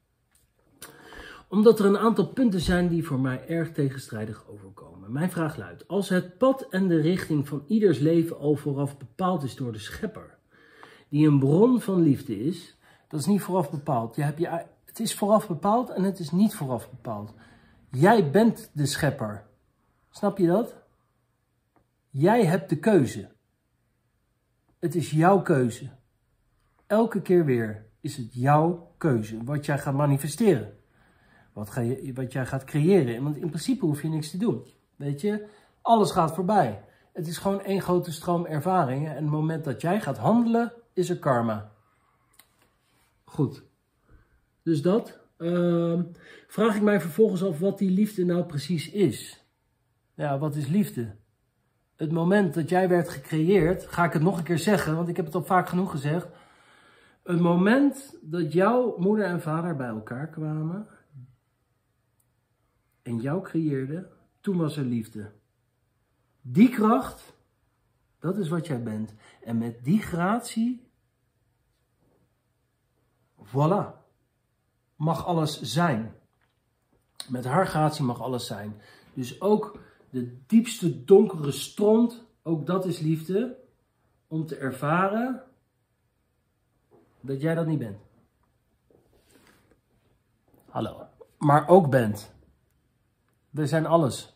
Omdat er een aantal punten zijn die voor mij erg tegenstrijdig overkomen. Mijn vraag luidt, als het pad en de richting van ieders leven al vooraf bepaald is door de schepper, die een bron van liefde is, dat is niet vooraf bepaald. Je hebt je, het is vooraf bepaald en het is niet vooraf bepaald. Jij bent de schepper. Snap je dat? Jij hebt de keuze. Het is jouw keuze. Elke keer weer is het jouw keuze. Wat jij gaat manifesteren. Wat, ga je, wat jij gaat creëren. Want in principe hoef je niks te doen. Weet je? Alles gaat voorbij. Het is gewoon één grote stroom ervaringen. En het moment dat jij gaat handelen, is er karma. Goed. Dus dat. Uh, vraag ik mij vervolgens af wat die liefde nou precies is. Ja, wat is liefde? Het moment dat jij werd gecreëerd, ga ik het nog een keer zeggen, want ik heb het al vaak genoeg gezegd. Het moment dat jouw moeder en vader bij elkaar kwamen en jou creëerden, toen was er liefde. Die kracht, dat is wat jij bent. En met die gratie, voilà, mag alles zijn. Met haar gratie mag alles zijn. Dus ook de diepste donkere stront, ook dat is liefde, om te ervaren dat jij dat niet bent. Hallo. Maar ook bent. We zijn alles.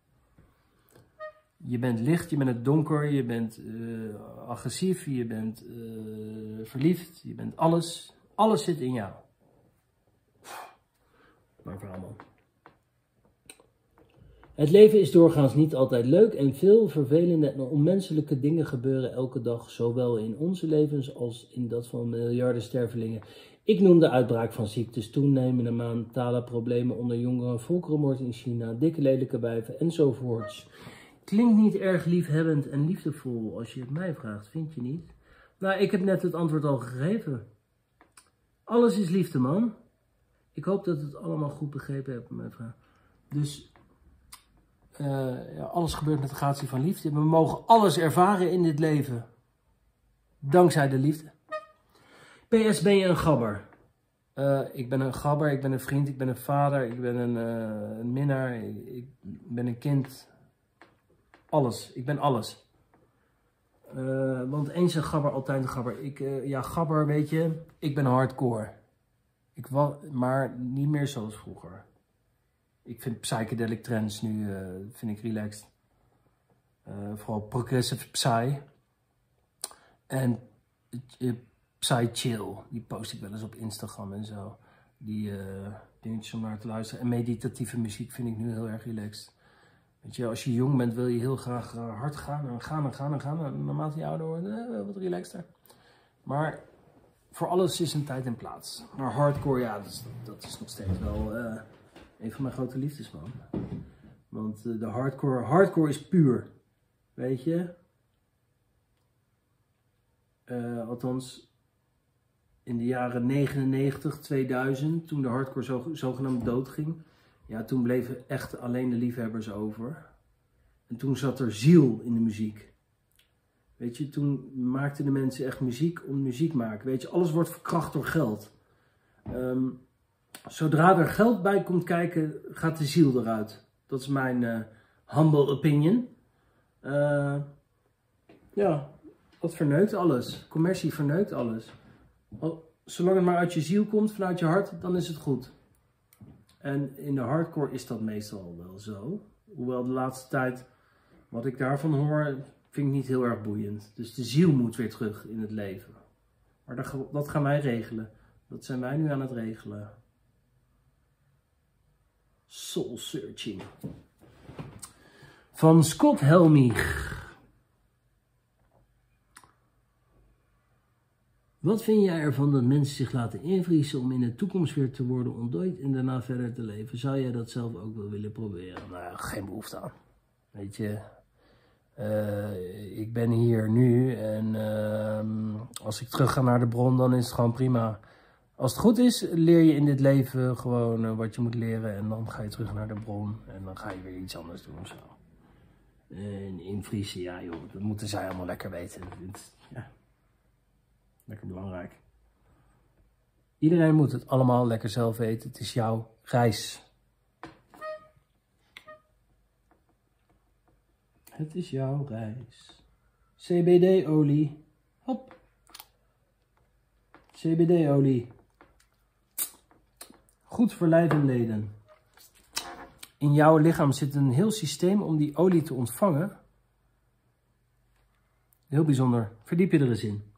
Je bent licht, je bent het donker, je bent uh, agressief, je bent uh, verliefd, je bent alles. Alles zit in jou. Maar verhaal man. Het leven is doorgaans niet altijd leuk en veel vervelende en onmenselijke dingen gebeuren elke dag, zowel in onze levens als in dat van miljarden stervelingen. Ik noem de uitbraak van ziektes, toenemende maandtalen, problemen onder jongeren, volkerenmoord in China, dikke lelijke wijven enzovoorts. Klinkt niet erg liefhebbend en liefdevol als je het mij vraagt, vind je niet? Nou, ik heb net het antwoord al gegeven. Alles is liefde, man. Ik hoop dat het allemaal goed begrepen hebt, mijn vraag. Dus, uh, ja, alles gebeurt met de gratie van liefde. We mogen alles ervaren in dit leven. Dankzij de liefde. P S, ben je een gabber? Uh, ik ben een gabber, ik ben een vriend, ik ben een vader, ik ben een, uh, een minnaar, ik, ik ben een kind. Alles, ik ben alles. Uh, want eens een gabber, altijd een gabber. Ik, uh, ja, gabber, weet je, ik ben hardcore. Ik wa maar niet meer zoals vroeger. Ik vind psychedelic trends nu, uh, vind ik relaxed. Uh, vooral progressive psy. En uh, psy chill, die post ik wel eens op Instagram en zo. Die uh, dingetjes om naar te luisteren. En meditatieve muziek vind ik nu heel erg relaxed. Weet je, als je jong bent wil je heel graag uh, hard gaan en gaan en gaan en gaan. En naarmate je ouder wordt, uh, wat relaxter. Maar voor alles is een tijd en plaats. Maar hardcore, ja, dat is, dat is nog steeds wel uh, een van mijn grote liefdes, man. Want uh, de hardcore, hardcore is puur. Weet je? Uh, althans, in de jaren negenennegentig, tweeduizend, toen de hardcore zo, zogenaamd doodging. Ja, toen bleven echt alleen de liefhebbers over. En toen zat er ziel in de muziek. Weet je, toen maakten de mensen echt muziek om muziek maken. Weet je, alles wordt verkracht door geld. Um, zodra er geld bij komt kijken, gaat de ziel eruit. Dat is mijn uh, humble opinion. Uh, ja, dat verneukt alles. Commercie verneukt alles. Zolang het maar uit je ziel komt, vanuit je hart, dan is het goed. En in de hardcore is dat meestal wel zo. Hoewel de laatste tijd, wat ik daarvan hoor, vind ik niet heel erg boeiend. Dus de ziel moet weer terug in het leven. Maar dat, dat gaan wij regelen. Dat zijn wij nu aan het regelen. Soul Searching. Van Scott Helmich. Wat vind jij ervan dat mensen zich laten invriezen om in de toekomst weer te worden ontdooid en daarna verder te leven? Zou jij dat zelf ook wel willen proberen? Nou, geen behoefte aan. Weet je, uh, ik ben hier nu en uh, als ik terug ga naar de bron, dan is het gewoon prima. Als het goed is, leer je in dit leven gewoon uh, wat je moet leren en dan ga je terug naar de bron en dan ga je weer iets anders doen. Zo. En invriezen, ja joh, dat moeten zij allemaal lekker weten. Ja. Lekker belangrijk. Iedereen moet het allemaal lekker zelf weten. Het is jouw reis. Het is jouw reis. C B D-olie. Hop. C B D-olie. Goed voor lijf en leden. In jouw lichaam zit een heel systeem om die olie te ontvangen. Heel bijzonder. Verdiep je er eens in.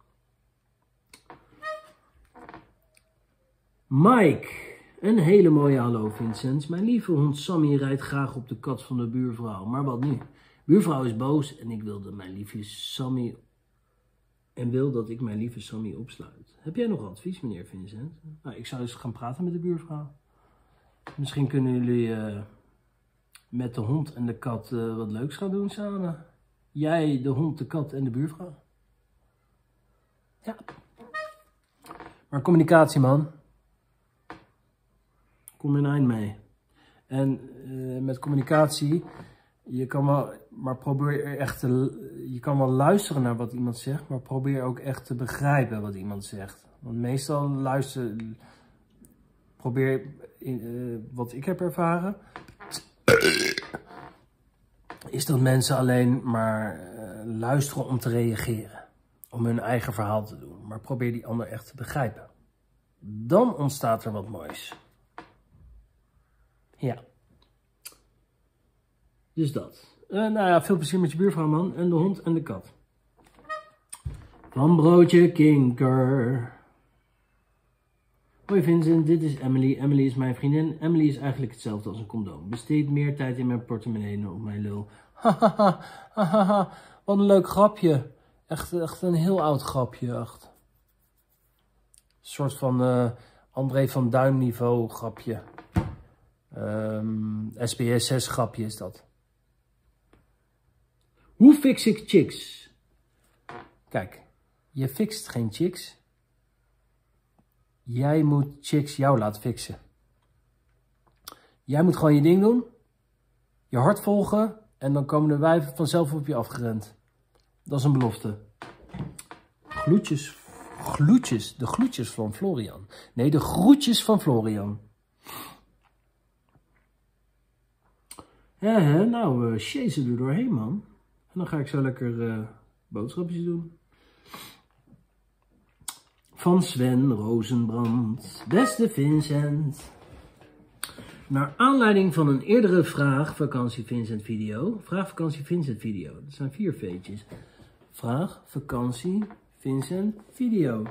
Mike, een hele mooie hallo Vincent. Mijn lieve hond Sammy rijdt graag op de kat van de buurvrouw. Maar wat nu? Buurvrouw is boos en ik wil dat mijn lieve Sammy en wil dat ik mijn lieve Sammy opsluit. Heb jij nog advies, meneer Vincent? Nou, ik zou eens gaan praten met de buurvrouw. Misschien kunnen jullie uh, met de hond en de kat uh, wat leuks gaan doen samen. Jij, de hond, de kat en de buurvrouw. Ja. Maar communicatie, man. Kom in eind mee. En uh, met communicatie, je kan wel, maar probeer echt te, je kan wel luisteren naar wat iemand zegt, maar probeer ook echt te begrijpen wat iemand zegt. Want meestal luister, probeer, uh, wat ik heb ervaren, is dat mensen alleen maar uh, luisteren om te reageren. Om hun eigen verhaal te doen. Maar probeer die ander echt te begrijpen. Dan ontstaat er wat moois. Ja. Dus dat. Uh, nou ja, veel plezier met je buurvrouw, man. En de hond en de kat. Van Broodje Kinker. Hoi Vincent, dit is Emily. Emily is mijn vriendin. Emily is eigenlijk hetzelfde als een condoom. Besteed meer tijd in mijn portemonnee dan op mijn lul. Hahaha, hahaha, wat een leuk grapje. Echt, echt een heel oud grapje, echt. Een soort van uh, André van Duin niveau grapje. Um, S B S zes grapje is dat. Hoe fix ik chicks? Kijk, je fixt geen chicks. Jij moet chicks jou laten fixen. Jij moet gewoon je ding doen. Je hart volgen. En dan komen de wijven vanzelf op je afgerend. Dat is een belofte. Gloedjes. Gloedjes. De gloedjes van Florian. Nee, de groetjes van Florian. He, nou, uh, chasen er doorheen, man. En dan ga ik zo lekker uh, boodschapjes doen. Van Sven Rozenbrand. Beste Vincent. Naar aanleiding van een eerdere Vraag Vakantie Vincent video. Vraag Vakantie Vincent video. Dat zijn vier veetjes. Vraag Vakantie Vincent video.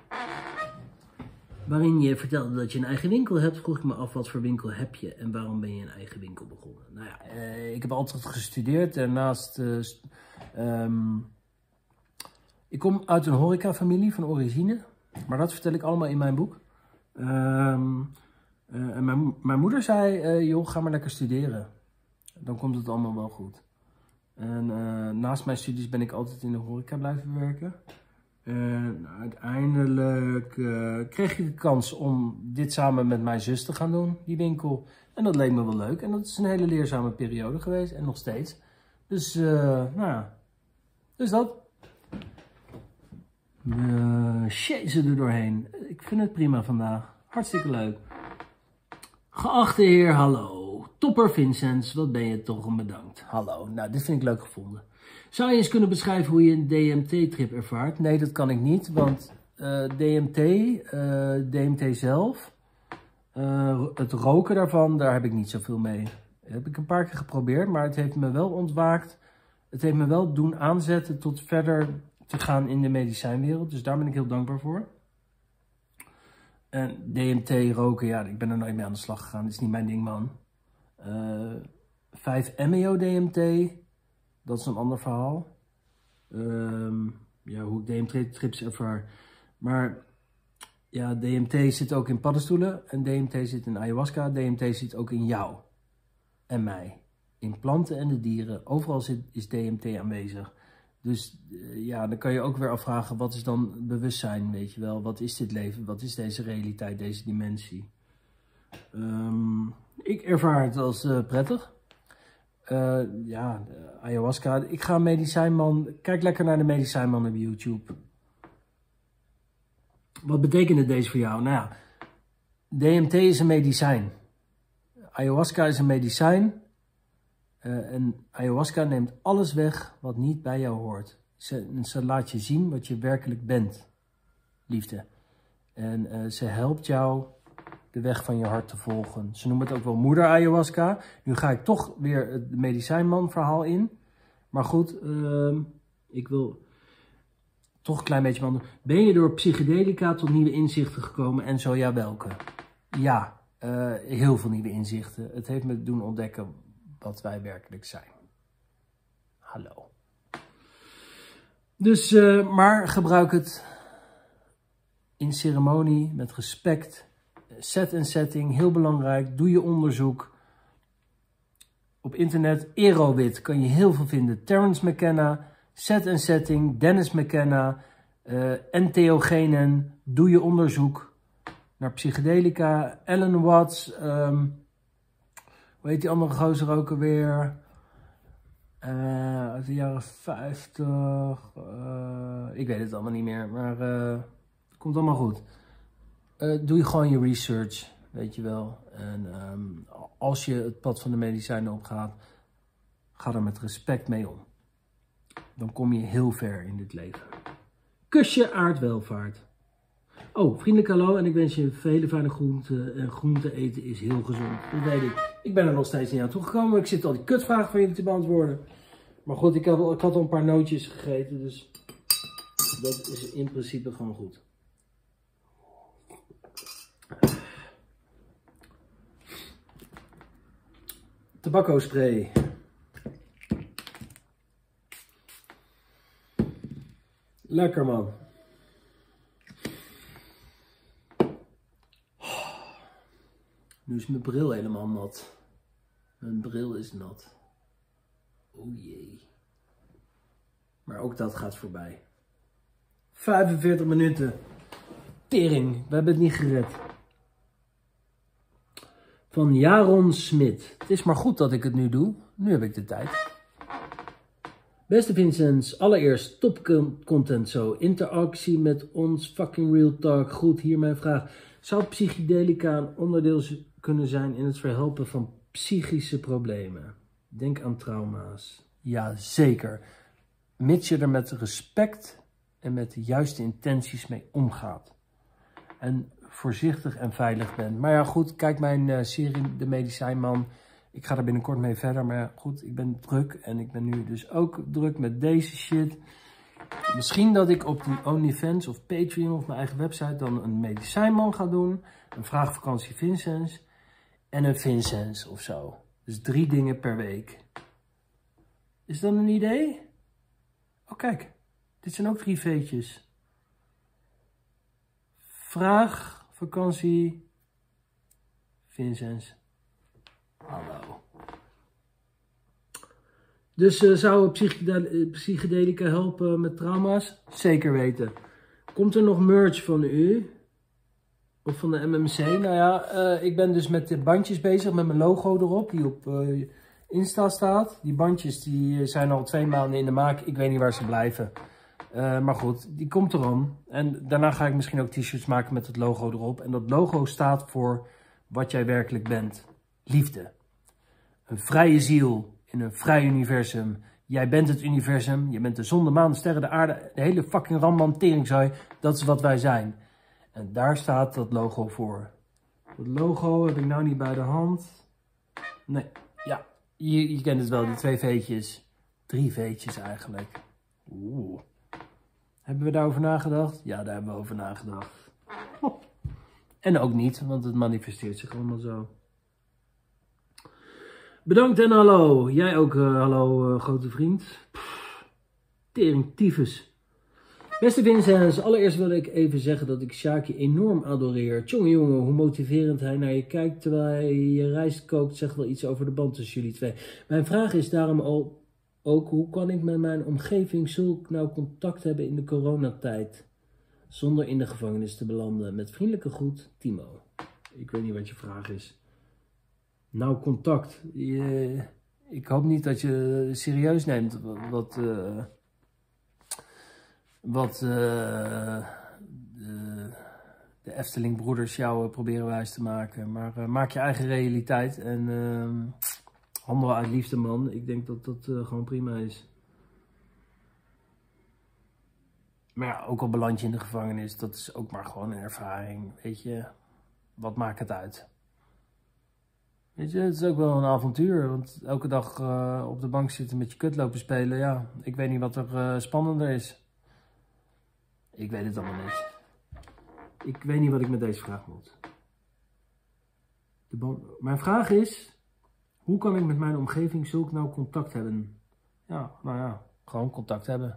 Waarin je vertelde dat je een eigen winkel hebt, vroeg ik me af wat voor winkel heb je en waarom ben je een eigen winkel begonnen? Nou ja, eh, ik heb altijd gestudeerd en naast... Uh, um, ik kom uit een horecafamilie van origine, maar dat vertel ik allemaal in mijn boek. Um, uh, en mijn, mijn moeder zei, uh, joh, ga maar lekker studeren. Dan komt het allemaal wel goed. En uh, naast mijn studies ben ik altijd in de horeca blijven werken. En uiteindelijk uh, kreeg ik de kans om dit samen met mijn zus te gaan doen, die winkel. En dat leek me wel leuk. En dat is een hele leerzame periode geweest. En nog steeds. Dus, uh, nou ja. Dus dat. Uh, Chasen er doorheen. Ik vind het prima vandaag. Hartstikke leuk. Geachte heer, hallo. Topper Vincent, wat ben je toch een bedankt. Hallo. Nou, dit vind ik leuk gevonden. Zou je eens kunnen beschrijven hoe je een D M T-trip ervaart? Nee, dat kan ik niet, want uh, D M T, uh, D M T zelf, uh, het roken daarvan, daar heb ik niet zoveel mee. Dat heb ik een paar keer geprobeerd, maar het heeft me wel ontwaakt. Het heeft me wel doen aanzetten tot verder te gaan in de medicijnwereld, dus daar ben ik heel dankbaar voor. En D M T roken, ja, ik ben er nooit mee aan de slag gegaan, dat is niet mijn ding, man. Uh, vijf M E O D M T... Dat is een ander verhaal. Um, ja, hoe ik D M T-trips ervaar. Maar ja, D M T zit ook in paddenstoelen. En D M T zit in ayahuasca. D M T zit ook in jou. En mij. In planten en de dieren. Overal zit, is D M T aanwezig. Dus uh, ja, dan kan je ook weer afvragen. Wat is dan bewustzijn, weet je wel? Wat is dit leven? Wat is deze realiteit, deze dimensie? Um, ik ervaar het als uh, prettig. Uh, ja, ayahuasca. Ik ga medicijnman. Kijk lekker naar de medicijnman op YouTube. Wat betekent deze voor jou? Nou ja, D M T is een medicijn. Ayahuasca is een medicijn. Uh, en ayahuasca neemt alles weg wat niet bij jou hoort. Ze, ze laat je zien wat je werkelijk bent. Liefde. En uh, ze helpt jou de weg van je hart te volgen. Ze noemen het ook wel moeder ayahuasca. Nu ga ik toch weer het medicijnman verhaal in. Maar goed, uh, ik wil toch een klein beetje wandelen. Ben je door psychedelica tot nieuwe inzichten gekomen en zo ja, welke? Ja, uh, heel veel nieuwe inzichten. Het heeft me doen ontdekken wat wij werkelijk zijn. Hallo. Dus, uh, maar gebruik het in ceremonie, met respect. Set en setting, heel belangrijk. Doe je onderzoek. Op internet, Erowid, kan je heel veel vinden. Terence McKenna, set en setting, Dennis McKenna, uh, entheogenen. Doe je onderzoek naar psychedelica. Alan Watts, um, hoe heet die andere gozer ook alweer? Uh, uit de jaren vijftig. Uh, ik weet het allemaal niet meer, maar uh, het komt allemaal goed. Uh, doe je gewoon je research, weet je wel. En um, als je het pad van de medicijnen opgaat, ga er met respect mee om. Dan kom je heel ver in dit leven. Kusje aardwelvaart. Oh, vriendelijk hallo en ik wens je vele fijne groenten. En groente eten is heel gezond, dat weet ik. Ik ben er nog steeds niet aan toegekomen. Ik zit al die kutvragen van jullie te beantwoorden. Maar goed, ik had, ik had al een paar nootjes gegeten, dus dat is in principe gewoon goed. Tobacco spray. Lekker man. Nu is mijn bril helemaal nat. Mijn bril is nat. Oh jee. Maar ook dat gaat voorbij. vijfenveertig minuten. Tering, we hebben het niet gered. Van Jaron Smit. Het is maar goed dat ik het nu doe. Nu heb ik de tijd. Beste Vincents, allereerst top content zo. Interactie met ons, fucking real talk. Goed, hier mijn vraag. Zou psychedelica een onderdeel kunnen zijn in het verhelpen van psychische problemen? Denk aan trauma's. Ja, zeker. Mits je er met respect en met de juiste intenties mee omgaat. En voorzichtig en veilig bent. Maar ja, goed, kijk mijn uh, serie De Medicijnman. Ik ga er binnenkort mee verder, maar goed, ik ben druk en ik ben nu dus ook druk met deze shit. Misschien dat ik op die OnlyFans of Patreon of mijn eigen website dan een medicijnman ga doen. Een vraagvakantie Vincents en een Vincents of zo. Dus drie dingen per week. Is dat een idee? Oh kijk, dit zijn ook drie veetjes. Vraag, vakantie, Vincents. Hallo. Dus uh, zou psychedel psychedelica helpen met trauma's? Zeker weten. Komt er nog merch van u? Of van de M M C? Nou ja, uh, ik ben dus met de bandjes bezig met mijn logo erop, die op uh, Insta staat. Die bandjes die zijn al twee maanden in de maak. Ik weet niet waar ze blijven. Uh, maar goed, die komt erom. En daarna ga ik misschien ook t-shirts maken met het logo erop. En dat logo staat voor wat jij werkelijk bent. Liefde. Een vrije ziel in een vrij universum. Jij bent het universum. Je bent de zon, de maan, de sterren, de aarde. De hele fucking rambam teringzooi. Dat is wat wij zijn. En daar staat dat logo voor. Dat logo heb ik nou niet bij de hand. Nee, ja. Je, je kent het wel, die twee veetjes. Drie veetjes eigenlijk. Oeh. Hebben we daarover nagedacht? Ja, daar hebben we over nagedacht. Oh. En ook niet, want het manifesteert zich allemaal zo. Bedankt en hallo. Jij ook, uh, hallo uh, grote vriend. Pff, tering tyfus. Beste Vincents, allereerst wil ik even zeggen dat ik Shaki enorm adoreer. Tjonge jongen, hoe motiverend hij naar je kijkt terwijl hij je rijst kookt, zegt wel iets over de band tussen jullie twee. Mijn vraag is daarom al ook, hoe kan ik met mijn omgeving zulk nauw contact hebben in de coronatijd? Zonder in de gevangenis te belanden. Met vriendelijke groet, Timo. Ik weet niet wat je vraag is. Nou, contact. Je, ik hoop niet dat je serieus neemt wat, uh, wat uh, de, de Efteling-broeders jou proberen wijs te maken. Maar uh, maak je eigen realiteit en uh, handel uit liefde, man. Ik denk dat dat uh, gewoon prima is. Maar ja, ook al beland je in de gevangenis, dat is ook maar gewoon een ervaring. Weet je, wat maakt het uit? Weet je, het is ook wel een avontuur, want elke dag uh, op de bank zitten met je kut lopen spelen, ja, ik weet niet wat er uh, spannender is. Ik weet het allemaal niet. Ik weet niet wat ik met deze vraag moet. De mijn vraag is, hoe kan ik met mijn omgeving zulk nauw contact hebben? Ja, nou ja, gewoon contact hebben.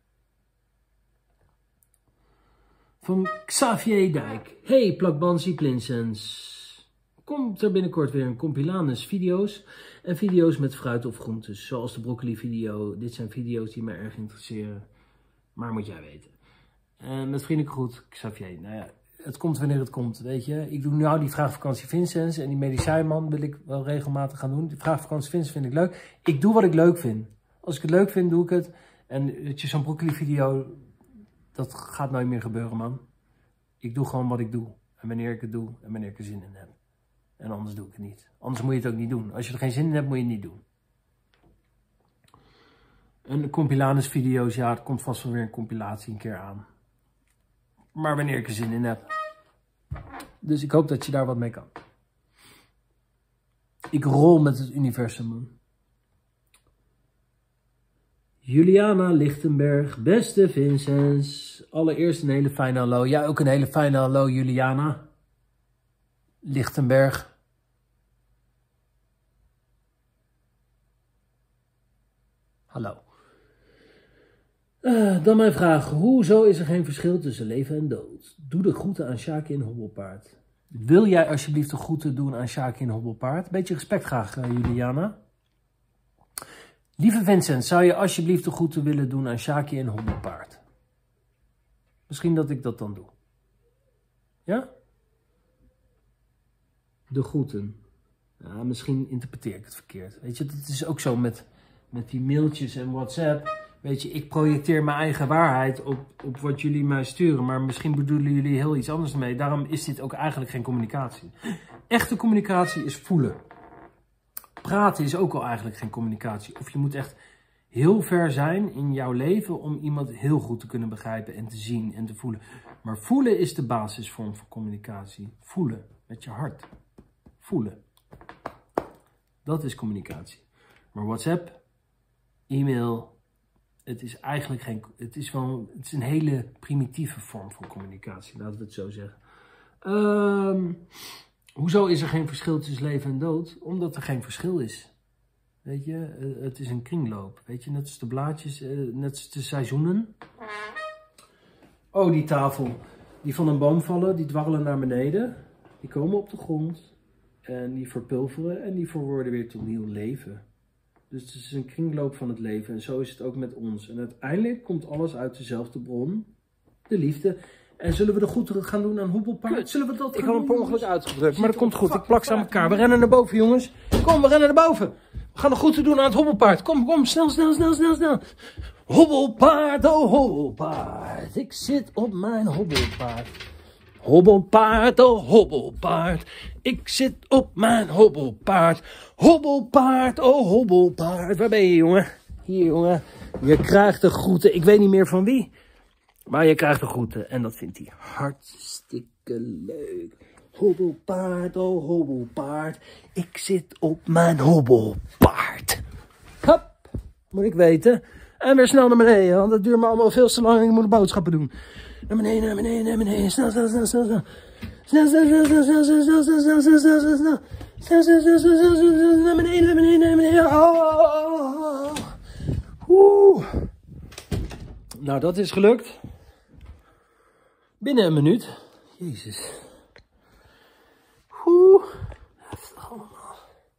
Van Xavier Dijk. Hey, Plakbansie Plinsens. Komt er binnenkort weer een compilanus video's en video's met fruit of groentes, zoals de broccoli video. Dit zijn video's die mij erg interesseren, maar moet jij weten. Uh, met vriendelijke groet, Xavier. Nou ja, het komt wanneer het komt, weet je. Ik doe nu die vraagvakantie Vincents en die medicijnman wil ik wel regelmatig gaan doen. Die vraagvakantie Vincents vind ik leuk. Ik doe wat ik leuk vind. Als ik het leuk vind, doe ik het. En zo'n broccoli video, dat gaat nooit meer gebeuren, man. Ik doe gewoon wat ik doe. En wanneer ik het doe en wanneer ik er zin in heb. En anders doe ik het niet. Anders moet je het ook niet doen. Als je er geen zin in hebt, moet je het niet doen. En compilanus video's, ja, er komt vast wel weer een compilatie een keer aan. Maar wanneer ik er zin in heb. Dus ik hoop dat je daar wat mee kan. Ik rol met het universum, man. Juliana Lichtenberg, beste Vincents. Allereerst een hele fijne hallo. Jij ook een hele fijne hallo, Juliana. Lichtenberg. Hallo. Uh, dan mijn vraag. Hoezo is er geen verschil tussen leven en dood? Doe de groeten aan Sjaki en Hobbelpaard. Wil jij alsjeblieft de groeten doen aan Sjaki en Hobbelpaard? Beetje respect graag, uh, Juliana. Lieve Vincent, zou je alsjeblieft de groeten willen doen aan Sjaki en Hobbelpaard? Misschien dat ik dat dan doe. Ja? De groeten. Ja, misschien interpreteer ik het verkeerd. Weet je, dat is ook zo met, met die mailtjes en WhatsApp. Weet je, ik projecteer mijn eigen waarheid op, op wat jullie mij sturen. Maar misschien bedoelen jullie heel iets anders mee. Daarom is dit ook eigenlijk geen communicatie. Echte communicatie is voelen. Praten is ook al eigenlijk geen communicatie. Of je moet echt heel ver zijn in jouw leven om iemand heel goed te kunnen begrijpen en te zien en te voelen. Maar voelen is de basisvorm van communicatie. Voelen met je hart. Voelen. Dat is communicatie. Maar WhatsApp, e-mail, het is eigenlijk geen, het is wel, het is een hele primitieve vorm van communicatie, laten we het zo zeggen. Um, hoezo is er geen verschil tussen leven en dood? Omdat er geen verschil is. Weet je, het is een kringloop. Weet je, net als de blaadjes, net als de seizoenen. Oh, die tafel. Die van een boom vallen, die dwarrelen naar beneden. Die komen op de grond. En die verpulveren en die verworden weer tot nieuw leven. Dus het is een kringloop van het leven. En zo is het ook met ons. En uiteindelijk komt alles uit dezelfde bron. De liefde. En zullen we de goed gaan doen aan Hobbelpaard? Zullen we dat? Ik had hem per ongeluk uitgedrukt, maar dat komt goed. Ik plak ze aan elkaar. We rennen naar boven, jongens. Kom, we rennen naar boven. We gaan de groeten doen aan het Hobbelpaard. Kom, kom, snel, snel, snel, snel, snel. Hobbelpaard, oh hobbelpaard. Ik zit op mijn hobbelpaard. Hobbelpaard, oh hobbelpaard. Ik zit op mijn hobbelpaard. Hobbelpaard, oh hobbelpaard. Waar ben je, jongen? Hier, jongen. Je krijgt de groeten. Ik weet niet meer van wie. Maar je krijgt de groeten. En dat vindt hij hartstikke leuk. Hobbelpaard, oh hobbelpaard. Ik zit op mijn hobbelpaard. Hop, moet ik weten. En weer snel naar beneden, want dat duurt me allemaal veel te lang en ik moet boodschappen doen. Naar beneden, naar beneden, naar beneden. Snel, snel, snel, snel, snel. Snel, snel, snel, snel, snel, snel, snel, snel, snel, snel, snel, snel, snel. Snel, snel, snel, snel, snel, snel, snel, naar beneden, naar beneden, naar beneden. Oh, oeh. Nou, dat is gelukt. Binnen een minuut. Jezus. Oeh. Heftig allemaal.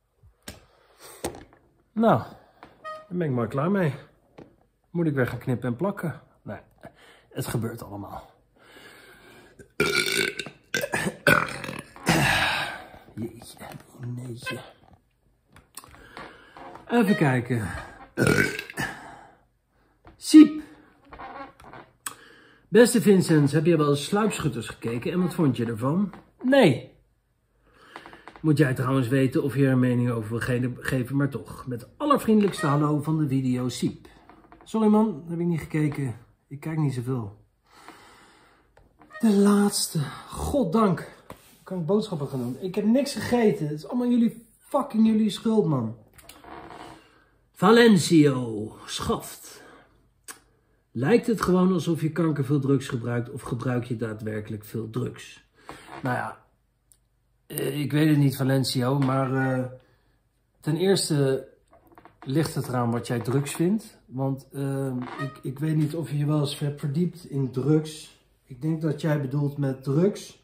Nou, daar ben ik maar klaar mee. Moet ik weer gaan knippen en plakken? Nee, het gebeurt allemaal. Jeetje, neetje. Even kijken. Siep. Beste Vincent, heb je wel eens Sluipschutters gekeken en wat vond je ervan? Nee. Moet jij trouwens weten of je er een mening over wil geven, maar toch. Met allervriendelijkste hallo van de video Siep. Sorry man, dat heb ik niet gekeken. Ik kijk niet zoveel. De laatste. Goddank. Kan ik boodschappen gaan doen? Ik heb niks gegeten. Het is allemaal jullie fucking jullie schuld, man. Valencio. Schaft. Lijkt het gewoon alsof je kanker veel drugs gebruikt of gebruik je daadwerkelijk veel drugs? Nou ja, ik weet het niet, Valencio, maar uh, ten eerste ligt het eraan wat jij drugs vindt. Want uh, ik, ik weet niet of je je wel eens hebt verdiept in drugs. Ik denk dat jij bedoelt met drugs.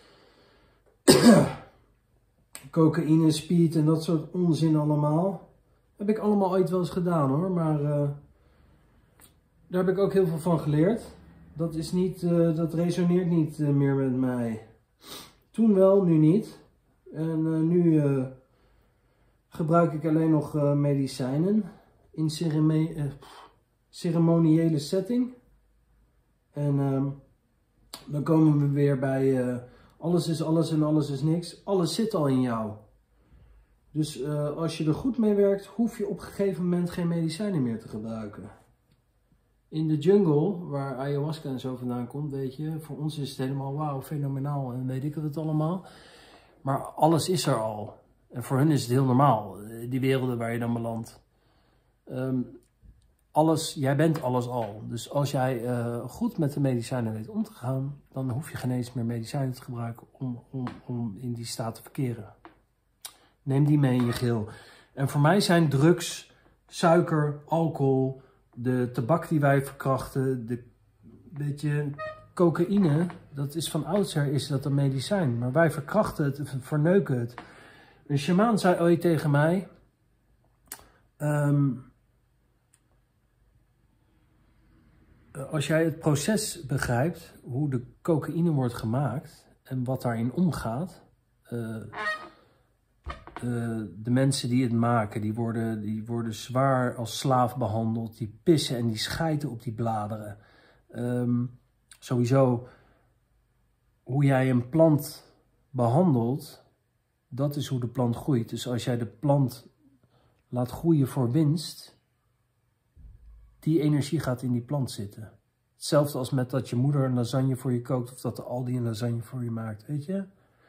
Cocaïne, speed en dat soort onzin allemaal. Heb ik allemaal ooit wel eens gedaan hoor, maar uh, daar heb ik ook heel veel van geleerd. Dat is niet, uh, dat resoneert niet uh, meer met mij. Toen wel, nu niet. En uh, nu uh, gebruik ik alleen nog uh, medicijnen in ceremie, uh, ceremoniële setting. En uh, dan komen we weer bij uh, alles is alles en alles is niks. Alles zit al in jou. Dus uh, als je er goed mee werkt, hoef je op een gegeven moment geen medicijnen meer te gebruiken. In de jungle, waar ayahuasca en zo vandaan komt, weet je, voor ons is het helemaal wauw, fenomenaal en weet ik het allemaal. Maar alles is er al. En voor hun is het heel normaal, die werelden waar je dan belandt. Um, alles, jij bent alles al. Dus als jij uh, goed met de medicijnen weet om te gaan, dan hoef je geen eens meer medicijnen te gebruiken om, om, om in die staat te verkeren. Neem die mee in je geheel. En voor mij zijn drugs, suiker, alcohol, de tabak die wij verkrachten, de beetje cocaïne, dat is van oudsher is dat een medicijn. Maar wij verkrachten het, verneuken het. Een shamaan zei ooit tegen mij, um, als jij het proces begrijpt, hoe de cocaïne wordt gemaakt en wat daarin omgaat, uh, uh, de mensen die het maken, die worden, die worden zwaar als slaaf behandeld, die pissen en die schijten op die bladeren. Um, sowieso, hoe jij een plant behandelt, dat is hoe de plant groeit. Dus als jij de plant laat groeien voor winst, die energie gaat in die plant zitten. Hetzelfde als met dat je moeder een lasagne voor je kookt of dat de Aldi een lasagne voor je maakt, weet je.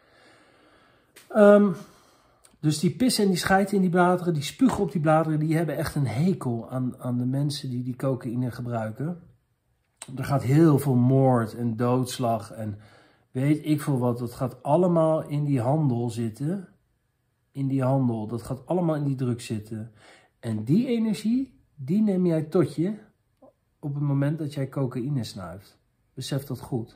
Um, dus die pissen en die schijten in die bladeren, die spugen op die bladeren, die hebben echt een hekel aan, aan de mensen die die cocaïne gebruiken. Er gaat heel veel moord en doodslag en weet ik veel wat. Dat gaat allemaal in die handel zitten. In die handel. Dat gaat allemaal in die drugs zitten. En die energie, die neem jij tot je op het moment dat jij cocaïne snuift. Besef dat goed.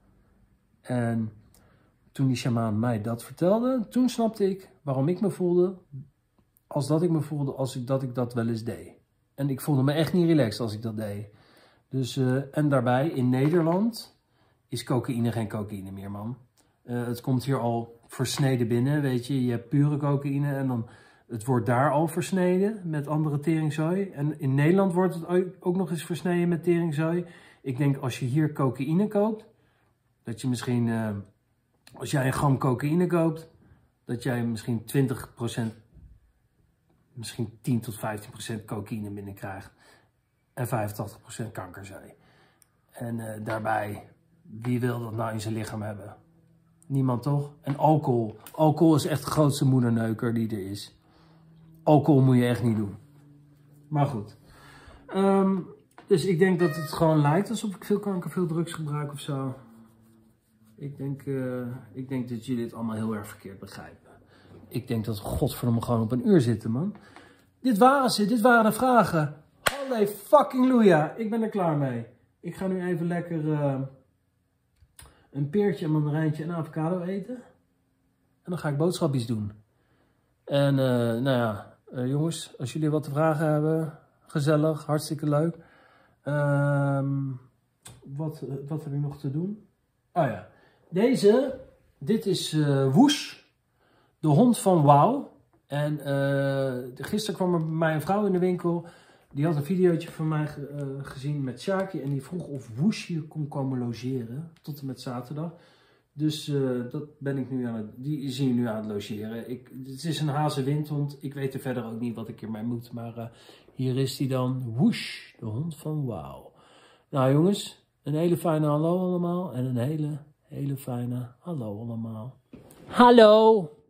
En toen die shamaan mij dat vertelde, toen snapte ik waarom ik me voelde als dat ik me voelde als ik dat ik dat wel eens deed. En ik voelde me echt niet relaxed als ik dat deed. Dus, uh, en daarbij, in Nederland is cocaïne geen cocaïne meer, man. Uh, het komt hier al versneden binnen, weet je. Je hebt pure cocaïne en dan, het wordt daar al versneden met andere teringzooi. En in Nederland wordt het ook nog eens versneden met teringzooi. Ik denk, als je hier cocaïne koopt, dat je misschien, uh, als jij een gram cocaïne koopt, dat jij misschien twintig procent, misschien tien tot vijftien procent cocaïne binnenkrijgt. En vijfentachtig procent kankerzooi. En uh, daarbij, wie wil dat nou in zijn lichaam hebben? Niemand toch? En alcohol. Alcohol is echt de grootste moederneuker die er is. Alcohol moet je echt niet doen. Maar goed. Um, dus ik denk dat het gewoon lijkt alsof ik veel kanker, veel drugs gebruik of zo. Ik denk, uh, ik denk dat jullie dit allemaal heel erg verkeerd begrijpen. Ik denk dat we godverdomme gewoon op een uur zitten, man. Dit waren ze. Dit waren de vragen. Holy fucking loeja. Ik ben er klaar mee. Ik ga nu even lekker uh, een peertje, een mandarijntje en avocado eten. En dan ga ik boodschapjes doen. En uh, nou ja, uh, jongens, als jullie wat te vragen hebben, gezellig, hartstikke leuk. Uh, wat, uh, wat heb ik nog te doen? Oh ja, deze, dit is uh, Woosh, de hond van Wow. En uh, gisteren kwam er bij mij een vrouw in de winkel. Die had een videootje van mij uh, gezien met Shaki. En die vroeg of Woosh hier kon komen logeren. Tot en met zaterdag. Dus uh, dat ben ik nu aan het, die zie je nu aan het logeren. Ik, het is een hazenwindhond. Ik weet er verder ook niet wat ik ermee moet. Maar uh, hier is hij dan. Woosh, de hond van Wow. Nou jongens, een hele fijne hallo allemaal. En een hele, hele fijne hallo allemaal. Hallo!